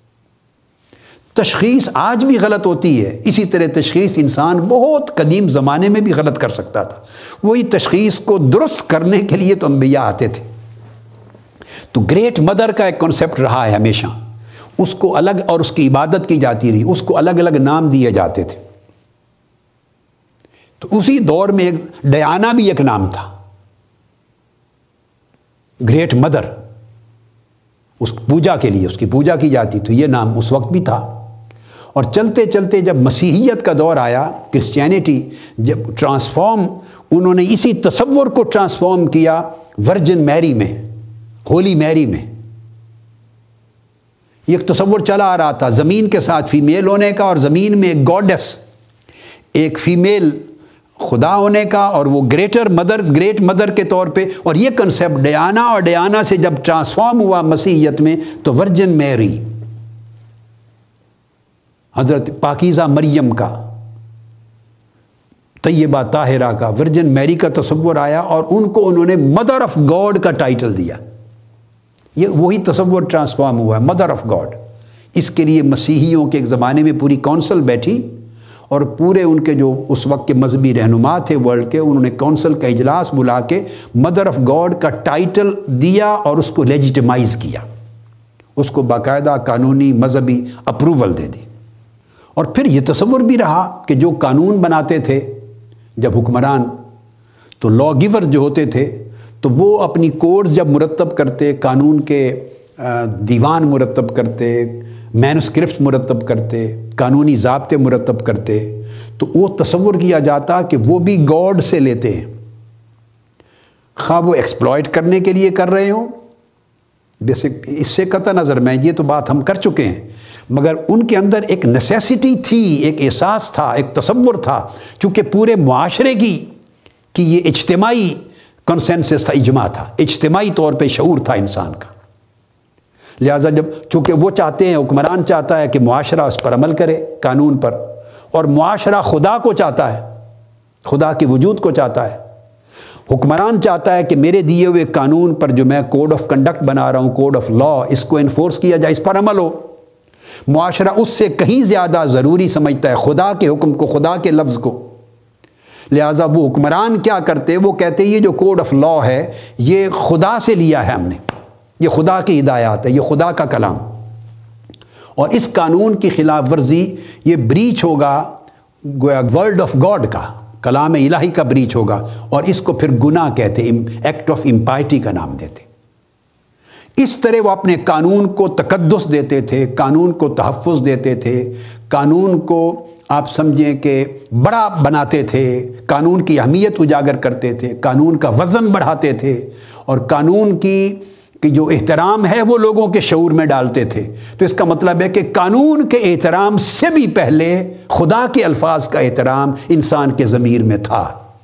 تشخیص آج بھی غلط ہوتی ہے، اسی طرح تشخیص انسان بہت قدیم زمانے میں بھی غلط کر سکتا تھا۔ وہی تشخیص کو درست کرنے کے لیے تو انبیاء آتے تھے۔ تو گریٹ مدر کا ایک کنسیپٹ رہا ہے ہمیشہ، اس کو الگ، اور اس کی عبادت کی جاتی رہی، اس کو الگ الگ نام دیے جاتے تھے۔ تو اسی دور میں ایک ڈیانا بھی ایک نام تھا، گریٹ مدر، اس پوجا کے لیے، اس کی پوجا کی جاتی، تو یہ نام اس وقت بھی تھا۔ اور چلتے چلتے جب مسیحیت کا دور آیا، کرسچینٹی جب ٹرانسفارم، انہوں نے اسی تصور کو ٹرانسفارم کیا ورجن میری میں، ہولی میری میں۔ یہ ایک تصور چلا آ رہا تھا زمین کے ساتھ فیمیل ہونے کا، اور زمین میں ایک گاڈس، ایک فیمیل خدا ہونے کا، اور وہ گریٹ مدر کے طور پہ. اور یہ کنسیپٹ ڈیانا، اور ڈیانا سے جب ٹرانسفارم ہوا مسیحیت میں تو ورجن میری، حضرت پاکیزہ مریم کا، طیبہ طاہرہ کا، ورجن میری کا تصور آیا، اور ان کو انہوں نے مدر آف گاڈ کا ٹائٹل دیا. یہ وہی تصور ٹرانسفارم ہوا ہے، مدر آف گاڈ. اس کے لیے مسیحیوں کے ایک زمانے میں پوری کونسل بیٹھی، اور پورے ان کے جو اس وقت کے مذہبی رہنما تھے ورلڈ کے، انہوں نے کونسل کا اجلاس بلا کے مدر آف گاڈ کا ٹائٹل دیا اور اس کو لیجیٹمائز کیا، اس کو باقاعدہ قانونی مذہبی اپروول دے دی. اور پھر یہ تصور بھی رہا کہ جو قانون بناتے تھے جب حکمران، تو لا گیور جو ہوتے تھے، تو وہ اپنی کوڈز جب مرتب کرتے، قانون کے دیوان مرتب کرتے، مینوسکرپٹ مرتب کرتے، قانونی ضابطے مرتب کرتے، تو وہ تصور کیا جاتا کہ وہ بھی گاڈ سے لیتے ہیں، خواہ وہ ایکسپلائٹ کرنے کے لیے کر رہے ہوں. بیسک اس سے قطع نظر، میں یہ تو بات ہم کر چکے ہیں، مگر ان کے اندر ایک نیسیسٹی تھی، ایک احساس تھا، ایک تصور تھا، چونکہ پورے معاشرے کی یہ اجتماعی کنسنسس تھا، اجماع تھا، اجتماعی طور پہ شعور تھا انسان کا. لہٰذا چونکہ وہ چاہتے ہیں، حکمران چاہتا ہے کہ معاشرہ اس پر عمل کرے قانون پر، اور معاشرہ خدا کو چاہتا ہے، خدا کے وجود کو چاہتا ہے. حکمران چاہتا ہے کہ میرے دیے ہوئے قانون پر جو میں کوڈ آف کنڈکٹ بنا رہا ہوں، کوڈ آف لا، اس کو انفورس کیا جائے، اس پر عمل ہو. معاشرہ اس سے کہیں زیادہ ضروری سمجھتا ہے خدا کے حکم کو، خدا کے لفظ کو. لہٰذا وہ حکمران کیا کرتے، وہ کہتے یہ جو کوڈ آف لا ہے یہ خدا سے لیا ہے ہم نے، یہ خدا کی ہدایات ہے، یہ خدا کا کلام، اور اس قانون کی خلاف ورزی یہ بریچ ہوگا گویا ورڈ آف گاڈ کا، کلام الہی کا بریچ ہوگا، اور اس کو پھر گناہ کہتے، ایکٹ آف امپائٹی کا نام دیتے. اس طرح وہ اپنے قانون کو تقدس دیتے تھے، قانون کو تحفظ دیتے تھے، قانون کو آپ سمجھیں کہ بڑا بناتے تھے، قانون کی اہمیت اجاگر کرتے تھے، قانون کا وزن بڑھاتے تھے، اور قانون کی جو احترام ہے وہ لوگوں کے شعور میں ڈالتے تھے. تو اس کا مطلب ہے کہ قانون کے احترام سے بھی پہلے خدا کے الفاظ کا احترام انسان کے ضمیر میں تھا،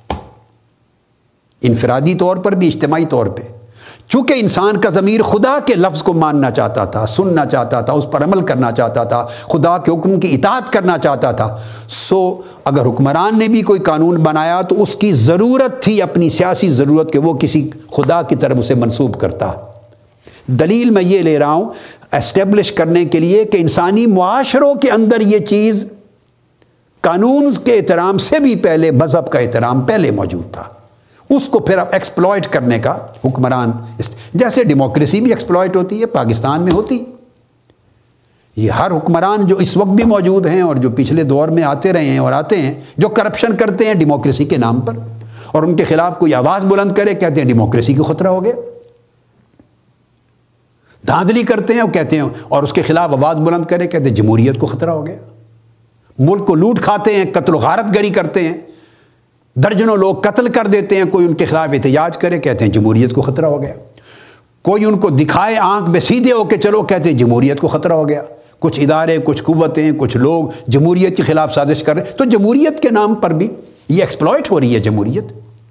انفرادی طور پر بھی، اجتماعی طور پہ. چونکہ انسان کا ضمیر خدا کے لفظ کو ماننا چاہتا تھا، سننا چاہتا تھا، اس پر عمل کرنا چاہتا تھا، خدا کے حکم کی اطاعت کرنا چاہتا تھا. اگر حکمران نے بھی کوئی قانون بنایا تو اس کی ضرورت تھی، اپنی سیاسی ضرورت، کہ وہ کسی خدا کی طرف اسے منسوب کرتا. دلیل میں یہ لے رہا ہوں اسٹیبلش کرنے کے لیے کہ انسانی معاشروں کے اندر یہ چیز قانون کے احترام سے بھی پہلے مذہب کا احترام پہلے موجود تھا. اس کو پھر اب ایکسپلائٹ کرنے کا حکمران، جیسے ڈیموکریسی بھی ایکسپلائٹ ہوتی ہے، پاکستان میں ہوتی. یہ ہر حکمران جو اس وقت بھی موجود ہیں اور جو پچھلے دور میں آتے رہے ہیں اور آتے ہیں، جو کرپشن کرتے ہیں ڈیموکریسی کے نام پر، اور ان کے خلاف کوئی آواز بلند کرے کہتے ہیں ڈیموکریسی کو خطرہ ہو گیا. دھاندلی کرتے ہیں وہ کہتے ہیں، اور اس کے خلاف آواز بلند کرے کہتے ہیں جمہوریت کو خطرہ ہو گیا. ملک کو لوٹ کھاتے ہیں، قتل و غارت گری کرتے ہیں، درجنوں لوگ قتل کر دیتے ہیں، کوئی ان کے خلاف احتجاج کرے کہتے ہیں جمہوریت کو خطرہ ہو گیا. کوئی ان کو دکھائے آنکھ بے سیدھے ہو کے چلو کہتے ہیں جمہوریت کو خطرہ ہو گیا. کچھ ادارے، کچھ قوتیں، کچھ لوگ جمہوریت کے خلاف سازش کر رہے ہیں، تو جمہوریت کے نام پر بھی یہ ایکسپلائٹ ہو رہی ہے جمہوریت.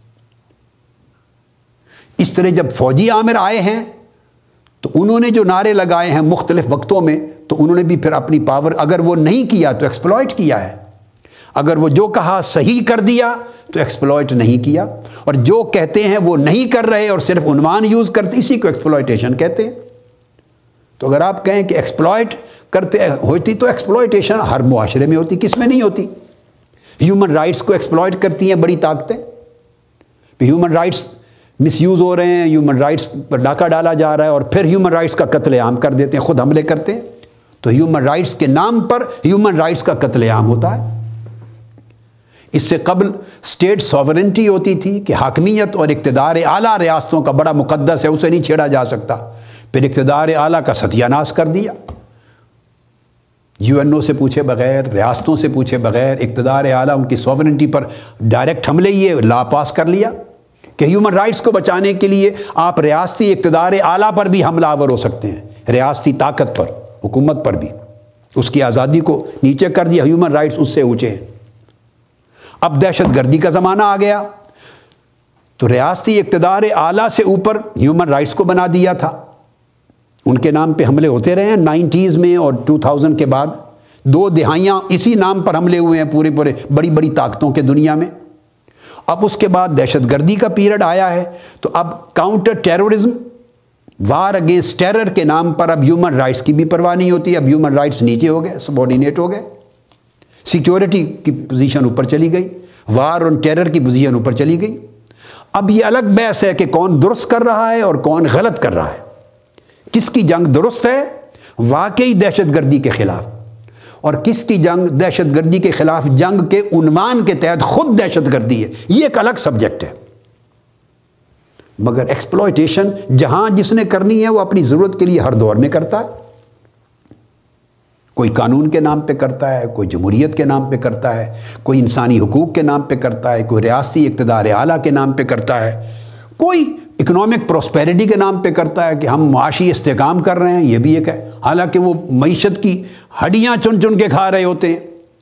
اس طرح جب فوجی آمر آئے ہیں تو انہوں نے جو نعرے لگائے ہیں مختلف وقتوں میں، تو انہوں نے بھی پھر اپنی پاور، اگر وہ نہیں کیا تو ایکسپلائٹ کیا ہے، اگر وہ جو کہا صحیح کر دیا تو ایکسپلائٹ نہیں کیا، اور جو کہتے ہیں وہ نہیں کر رہے اور صرف عنوان یوز کرتے، اسی کو ایکسپلائٹیشن کہتے ہیں. تو اگر آپ کہیں کہ ایکسپلائٹ کرتے ہوتی تو ایکسپلائٹیشن ہر معاشرے میں ہوتی، کس میں نہیں ہوتی؟ ہیومن رائٹس کو ایکسپلائٹ کرتی ہیں بڑی طاقتیں. ہیومن رائٹس مس یوز ہو رہے ہیں، ہیومن رائٹس پر ڈاکہ ڈالا جا رہا ہے، اور پھر ہیومن رائٹس کا قتل عام کر دیتے ہیں، خود حملے کرتے ہیں. تو ہیومن رائٹس کے نام پر ہیومن رائٹس کا قتل عام ہوتا ہے. اس سے قبل اسٹیٹ سوورنٹی ہوتی تھی کہ حاکمیت اور اقتدار اعلیٰ ریاستوں کا بڑا مقدس ہے، اسے نہیں چھیڑا جا سکتا. پھر اقتدار اعلیٰ کا ستیہ ناش کر دیا، UN سے پوچھے بغیر، ریاستوں سے پوچھے بغیر، اقتدار اعلیٰ ان کی سوورنٹی پر ڈائریکٹ حملے یہ لا پاس کر لیا کہ ہیومن رائٹس کو بچانے کے لیے آپ ریاستی اقتدار اعلیٰ پر بھی حملہ آور ہو سکتے ہیں، ریاستی طاقت پر حکومت پر بھی، اس کی آزادی کو نیچے کر دیا، ہیومن رائٹس اس سے اونچے ہیں۔ اب دہشت گردی کا زمانہ آ گیا تو ریاستی اقتدار اعلیٰ سے اوپر ہیومن رائٹس کو بنا دیا تھا۔ ان کے نام پہ حملے ہوتے رہے ہیں 90s میں اور 2000 کے بعد 2 دہائیاں اسی نام پر حملے ہوئے ہیں پورے بڑی بڑی طاقتوں کے دنیا میں۔ اب اس کے بعد دہشت گردی کا پیریڈ آیا ہے، تو اب counter terrorism, war against terror کے نام پر اب ہیومن رائٹس کی بھی پرواہ نہیں ہوتی، اب ہیومن رائٹس نیچے ہو گئے، سبارڈینیٹ ہو گئے، سیکیورٹی کی پوزیشن اوپر چلی گئی، وار آن ٹیرر کی پوزیشن اوپر چلی گئی۔ اب یہ الگ بحث ہے کہ کون درست کر رہا ہے اور کون غلط کر رہا ہے، کس کی جنگ درست ہے واقعی دہشت گردی کے خلاف، اور کس کی جنگ دہشت گردی کے خلاف جنگ کے عنوان کے تحت خود دہشت گردی ہے، یہ ایک الگ سبجیکٹ ہے۔ مگر ایکسپلائٹیشن جہاں جس نے کرنی ہے وہ اپنی ضرورت کے لیے ہر دور میں کرتا ہے، کوئی قانون کے نام پہ کرتا ہے، کوئی جمہوریت کے نام پہ کرتا ہے، کوئی انسانی حقوق کے نام پہ کرتا ہے، کوئی ریاستی اقتدار اعلیٰ کے نام پہ کرتا ہے، کوئی اکنامک پراسپیرٹی کے نام پہ کرتا ہے کہ ہم معاشی استحکام کر رہے ہیں، یہ بھی ایک ہے، حالانکہ وہ معیشت کی ہڈیاں چن چن کے کھا رہے ہوتے ہیں،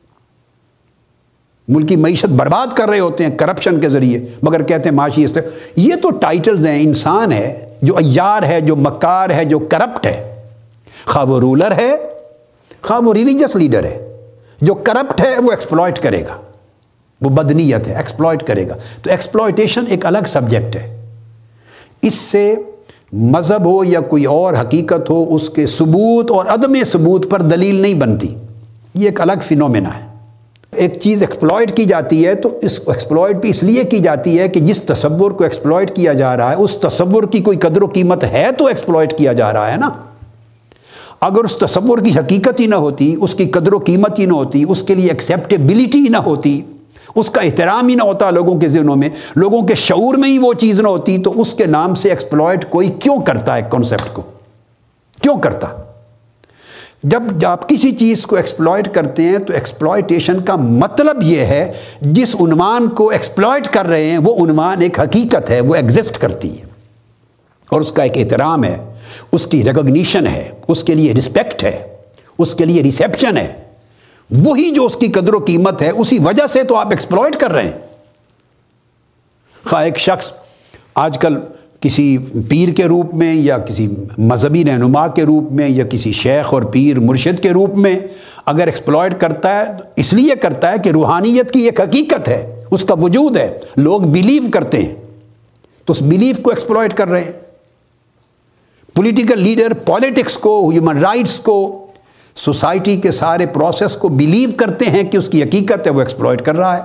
ملک کی معیشت برباد کر رہے ہوتے ہیں کرپشن کے ذریعے، مگر کہتے ہیں معاشی استحکام۔ یہ تو ٹائٹلز ہیں، انسان ہے جو عیار ہے، جو مکار ہے، جو کرپٹ ہے، خواہ وہ رولر ہے خواہ وہ ریلیجس لیڈر ہے، جو کرپٹ ہے وہ ایکسپلائٹ کرے گا، وہ بدنیت ہے، ایکسپلائٹ کرے گا۔ تو ایکسپلائٹیشن ایک الگ سبجیکٹ ہے، اس سے مذہب ہو یا کوئی اور حقیقت ہو، اس کے ثبوت اور عدم ثبوت پر دلیل نہیں بنتی، یہ ایک الگ فینومینا ہے۔ ایک چیز ایکسپلائٹ کی جاتی ہے تو اس ایکسپلائٹ بھی اس لیے کی جاتی ہے کہ جس تصور کو ایکسپلائٹ کیا جا رہا ہے اس تصور کی کوئی قدر و قیمت ہے تو ایکسپلائٹ کیا جا رہا ہے نا۔ اگر اس تصور کی حقیقت ہی نہ ہوتی، اس کی قدر و قیمت ہی نہ ہوتی، اس کے لیے ایکسیپٹیبلٹی ہی نہ ہوتی، اس کا احترام ہی نہ ہوتا لوگوں کے ذہنوں میں، لوگوں کے شعور میں ہی وہ چیز نہ ہوتی، تو اس کے نام سے ایکسپلائٹ کوئی کیوں کرتا ہے؟ کانسیپٹ کو کیوں کرتا؟ جب آپ کسی چیز کو ایکسپلائٹ کرتے ہیں تو ایکسپلائٹیشن کا مطلب یہ ہے جس عنوان کو ایکسپلائٹ کر رہے ہیں وہ عنوان ایک حقیقت ہے، وہ ایگزسٹ کرتی ہے، اور اس کا ایک احترام ہے، اس کی ریکگنیشن ہے، اس کے لیے رسپیکٹ ہے، اس کے لیے ریسیپشن ہے، وہی جو اس کی قدر و قیمت ہے، اسی وجہ سے تو آپ ایکسپلائٹ کر رہے ہیں۔ خواہ ایک شخص آج کل کسی پیر کے روپ میں یا کسی مذہبی رہنما کے روپ میں یا کسی شیخ اور پیر مرشد کے روپ میں اگر ایکسپلائٹ کرتا ہے تو اس لیے کرتا ہے کہ روحانیت کی ایک حقیقت ہے، اس کا وجود ہے، لوگ بیلیو کرتے ہیں، تو اس بیلیف کو ایکسپلائٹ کر رہے ہیں۔ پولیٹیکل لیڈر پالیٹکس کو، ہیومن رائٹس کو، سوسائٹی کے سارے پروسیس کو بیلیو کرتے ہیں کہ اس کی حقیقت ہے، وہ ایکسپلائٹ کر رہا ہے۔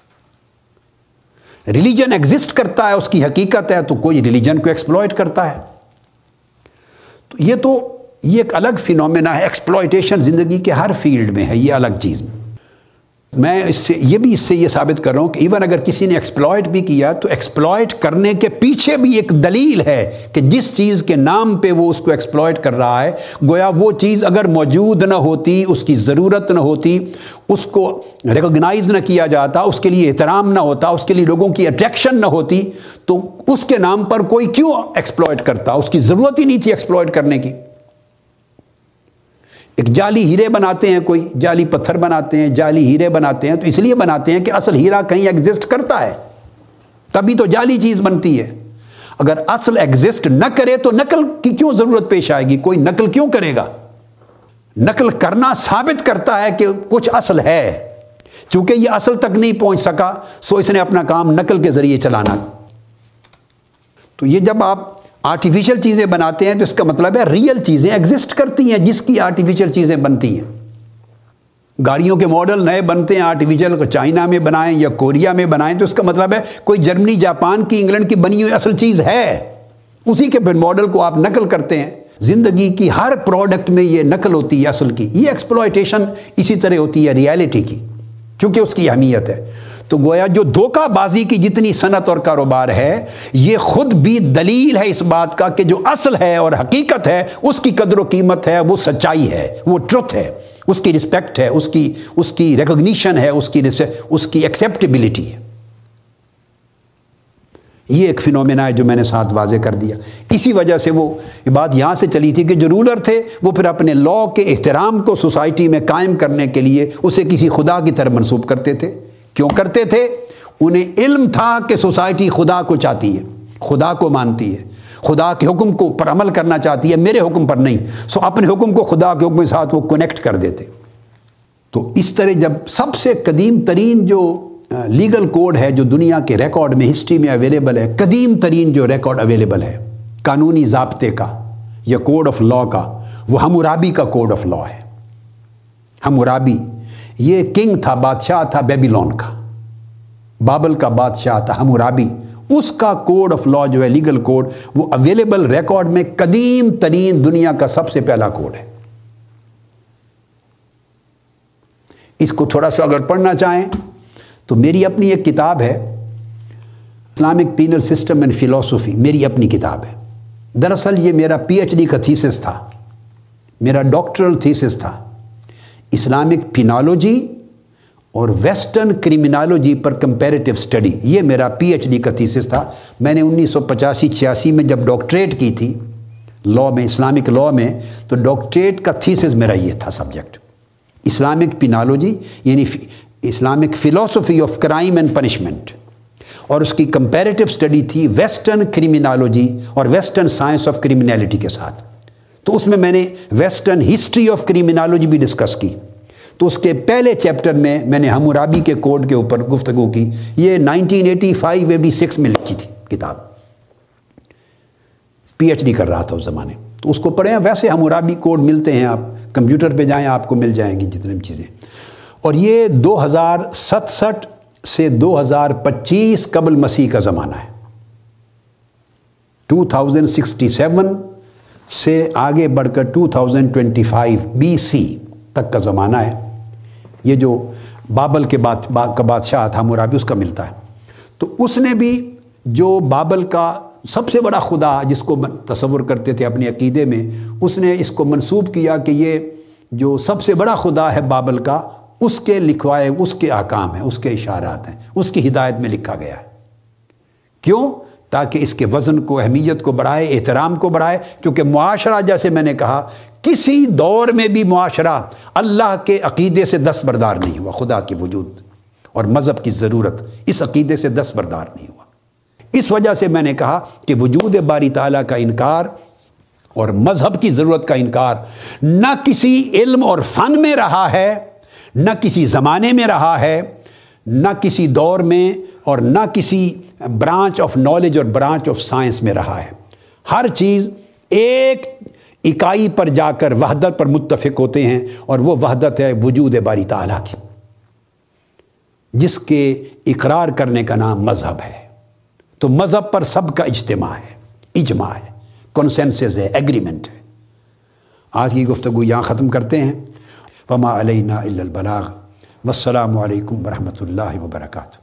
ریلیجن ایگزسٹ کرتا ہے، اس کی حقیقت ہے، تو کوئی ریلیجن کو ایکسپلائٹ کرتا ہے۔ تو یہ ایک الگ فینومینا ہے، ایکسپلائٹیشن زندگی کے ہر فیلڈ میں ہے، یہ الگ چیز۔ میں اس سے یہ ثابت کر رہا ہوں کہ ایون اگر کسی نے ایکسپلائٹ بھی کیا تو ایکسپلائٹ کرنے کے پیچھے بھی ایک دلیل ہے کہ جس چیز کے نام پہ وہ اس کو ایکسپلائٹ کر رہا ہے، گویا وہ چیز اگر موجود نہ ہوتی، اس کی ضرورت نہ ہوتی، اس کو ریکگنائز نہ کیا جاتا، اس کے لیے احترام نہ ہوتا، اس کے لیے لوگوں کی اٹریکشن نہ ہوتی، تو اس کے نام پر کوئی کیوں ایکسپلائٹ کرتا؟ اس کی ضرورت ہی نہیں تھی ایکسپلائٹ کرنے کی۔ ایک جعلی ہیرے بناتے ہیں، کوئی جعلی پتھر بناتے ہیں، جعلی ہیرے بناتے ہیں، تو اس لیے بناتے ہیں کہ اصل ہیرا کہیں ایگزسٹ کرتا ہے، تبھی تو جعلی چیز بنتی ہے۔ اگر اصل ایگزسٹ نہ کرے تو نقل کی کیوں ضرورت پیش آئے گی؟ کوئی نقل کیوں کرے گا؟ نقل کرنا ثابت کرتا ہے کہ کچھ اصل ہے، چونکہ یہ اصل تک نہیں پہنچ سکا سو اس نے اپنا کام نقل کے ذریعے چلانا۔ تو یہ جب آپ آرٹیفیشل چیزیں بناتے ہیں تو اس کا مطلب ہے ریئل چیزیں ایگزسٹ کرتی ہیں جس کی آرٹیفیشل چیزیں بنتی ہیں۔ گاڑیوں کے ماڈل نئے بنتے ہیں آرٹیفیشل، کو چائنا میں بنائیں یا کوریا میں بنائیں، تو اس کا مطلب ہے کوئی جرمنی، جاپان کی، انگلینڈ کی بنی ہوئی اصل چیز ہے، اسی کے ماڈل کو آپ نقل کرتے ہیں۔ زندگی کی ہر پروڈکٹ میں یہ نقل ہوتی ہے اصل کی، یہ ایکسپلائٹیشن اسی طرح ہوتی ہے ریالٹی کی، چونکہ اس کی اہمیت ہے۔ تو گویا جو دھوکہ بازی کی جتنی صنعت اور کاروبار ہے، یہ خود بھی دلیل ہے اس بات کا کہ جو اصل ہے اور حقیقت ہے اس کی قدر و قیمت ہے، وہ سچائی ہے، وہ ٹروتھ ہے، اس کی رسپیکٹ ہے، اس کی ریکگنیشن ہے، اس کی ایکسیپٹیبلٹی ہے۔ یہ ایک فنومینا ہے جو میں نے ساتھ واضح کر دیا۔ اسی وجہ سے وہ بات یہاں سے چلی تھی کہ جو رولر تھے وہ پھر اپنے لاء کے احترام کو سوسائٹی میں قائم کرنے کے لیے اسے کسی خدا کی طرف منسوب کرتے تھے۔ کیوں کرتے تھے؟ انہیں علم تھا کہ سوسائٹی خدا کو چاہتی ہے، خدا کو مانتی ہے، خدا کے حکم کو پر عمل کرنا چاہتی ہے، میرے حکم پر نہیں۔ سو اپنے حکم کو خدا کے حکم کے ساتھ وہ کنیکٹ کر دیتے۔ تو اس طرح جب سب سے قدیم ترین جو لیگل کوڈ ہے جو دنیا کے ریکارڈ میں ہسٹری میں اویلیبل ہے، قدیم ترین جو ریکارڈ اویلیبل ہے قانونی ضابطے کا یا کوڈ آف لاء کا، وہ حمورابی کا کوڈ آف لاء ہے۔ حمورابی یہ کنگ تھا، بادشاہ تھا بیبیلون کا، بابل کا بادشاہ تھا حمورابی۔ اس کا کوڈ آف لاء جو ہے لیگل کوڈ، وہ اویلیبل ریکارڈ میں قدیم ترین دنیا کا سب سے پہلا کوڈ ہے۔ اس کو تھوڑا سا اگر پڑھنا چاہیں تو میری اپنی ایک کتاب ہے، Islamic penal system and philosophy, میری اپنی کتاب ہے۔ دراصل یہ میرا پی ایچ ڈی کا تھیسس تھا، میرا ڈاکٹرل تھیسس تھا، اسلامک پینالوجی اور ویسٹرن کرمنالوجی پر کمپیریٹیو اسٹڈی، یہ میرا پی ایچ ڈی کا تھیسس تھا۔ میں نے 1985-86 میں جب ڈاکٹریٹ کی تھی لاء میں، اسلامک لاء میں، تو ڈاکٹریٹ کا تھیسس میرا یہ تھا سبجیکٹ، اسلامک پینالوجی یعنی Islamic philosophy of crime and punishment, اور اس کی کمپیریٹیو اسٹڈی تھی ویسٹرن کرمنالوجی اور ویسٹرن سائنس آف کرمنالٹی کے ساتھ۔ تو اس میں میں نے ویسٹرن ہسٹری آف کرمنالوجی بھی ڈسکس کی۔ تو اس کے پہلے چیپٹر میں میں نے حمورابی کے کوڈ کے اوپر گفتگو کی، یہ 1985-86 میں لکھی تھی کتاب، پی ایچ ڈی کر رہا تھا اس زمانے۔ تو اس کو پڑھیں، ویسے حمورابی کوڈ ملتے ہیں، آپ کمپیوٹر پہ جائیں آپ کو مل جائیں گی جتنے بھی چیزیں۔ اور یہ 2067 سے 2025 قبل مسیح کا زمانہ ہے، 2067 سے آگے بڑھ کر 2025 BC تک کا زمانہ ہے۔ یہ جو بابل کے کا بادشاہ تھا حمورابی، اس کا ملتا ہے۔ تو اس نے بھی جو بابل کا سب سے بڑا خدا جس کو تصور کرتے تھے اپنے عقیدے میں، اس نے اس کو منسوب کیا کہ یہ جو سب سے بڑا خدا ہے بابل کا، اس کے لکھوائے اس کے احکام ہیں، اس کے اشارات ہیں، اس کی ہدایت میں لکھا گیا ہے۔ کیوں؟ تاکہ اس کے وزن کو، اہمیت کو بڑھائے، احترام کو بڑھائے، کیونکہ معاشرہ جیسے میں نے کہا کسی دور میں بھی معاشرہ اللہ کے عقیدے سے دستبردار نہیں ہوا، خدا کی وجود اور مذہب کی ضرورت اس عقیدے سے دستبردار نہیں ہوا۔ اس وجہ سے میں نے کہا کہ وجود باری تعالیٰ کا انکار اور مذہب کی ضرورت کا انکار نہ کسی علم اور فن میں رہا ہے، نہ کسی زمانے میں رہا ہے، نہ کسی دور میں، اور نہ کسی برانچ آف نالج اور برانچ آف سائنس میں رہا ہے۔ ہر چیز ایک اکائی پر جا کر وحدت پر متفق ہوتے ہیں، اور وہ وحدت ہے وجود باری تعالیٰ کی، جس کے اقرار کرنے کا نام مذہب ہے۔ تو مذہب پر سب کا اجتماع ہے، اجماع ہے، کنسنسس ہے، ایگریمنٹ ہے۔ آج کی گفتگو یہاں ختم کرتے ہیں۔ وما علینا الا البلاغ، والسلام علیکم ورحمۃ اللہ وبرکاتہ۔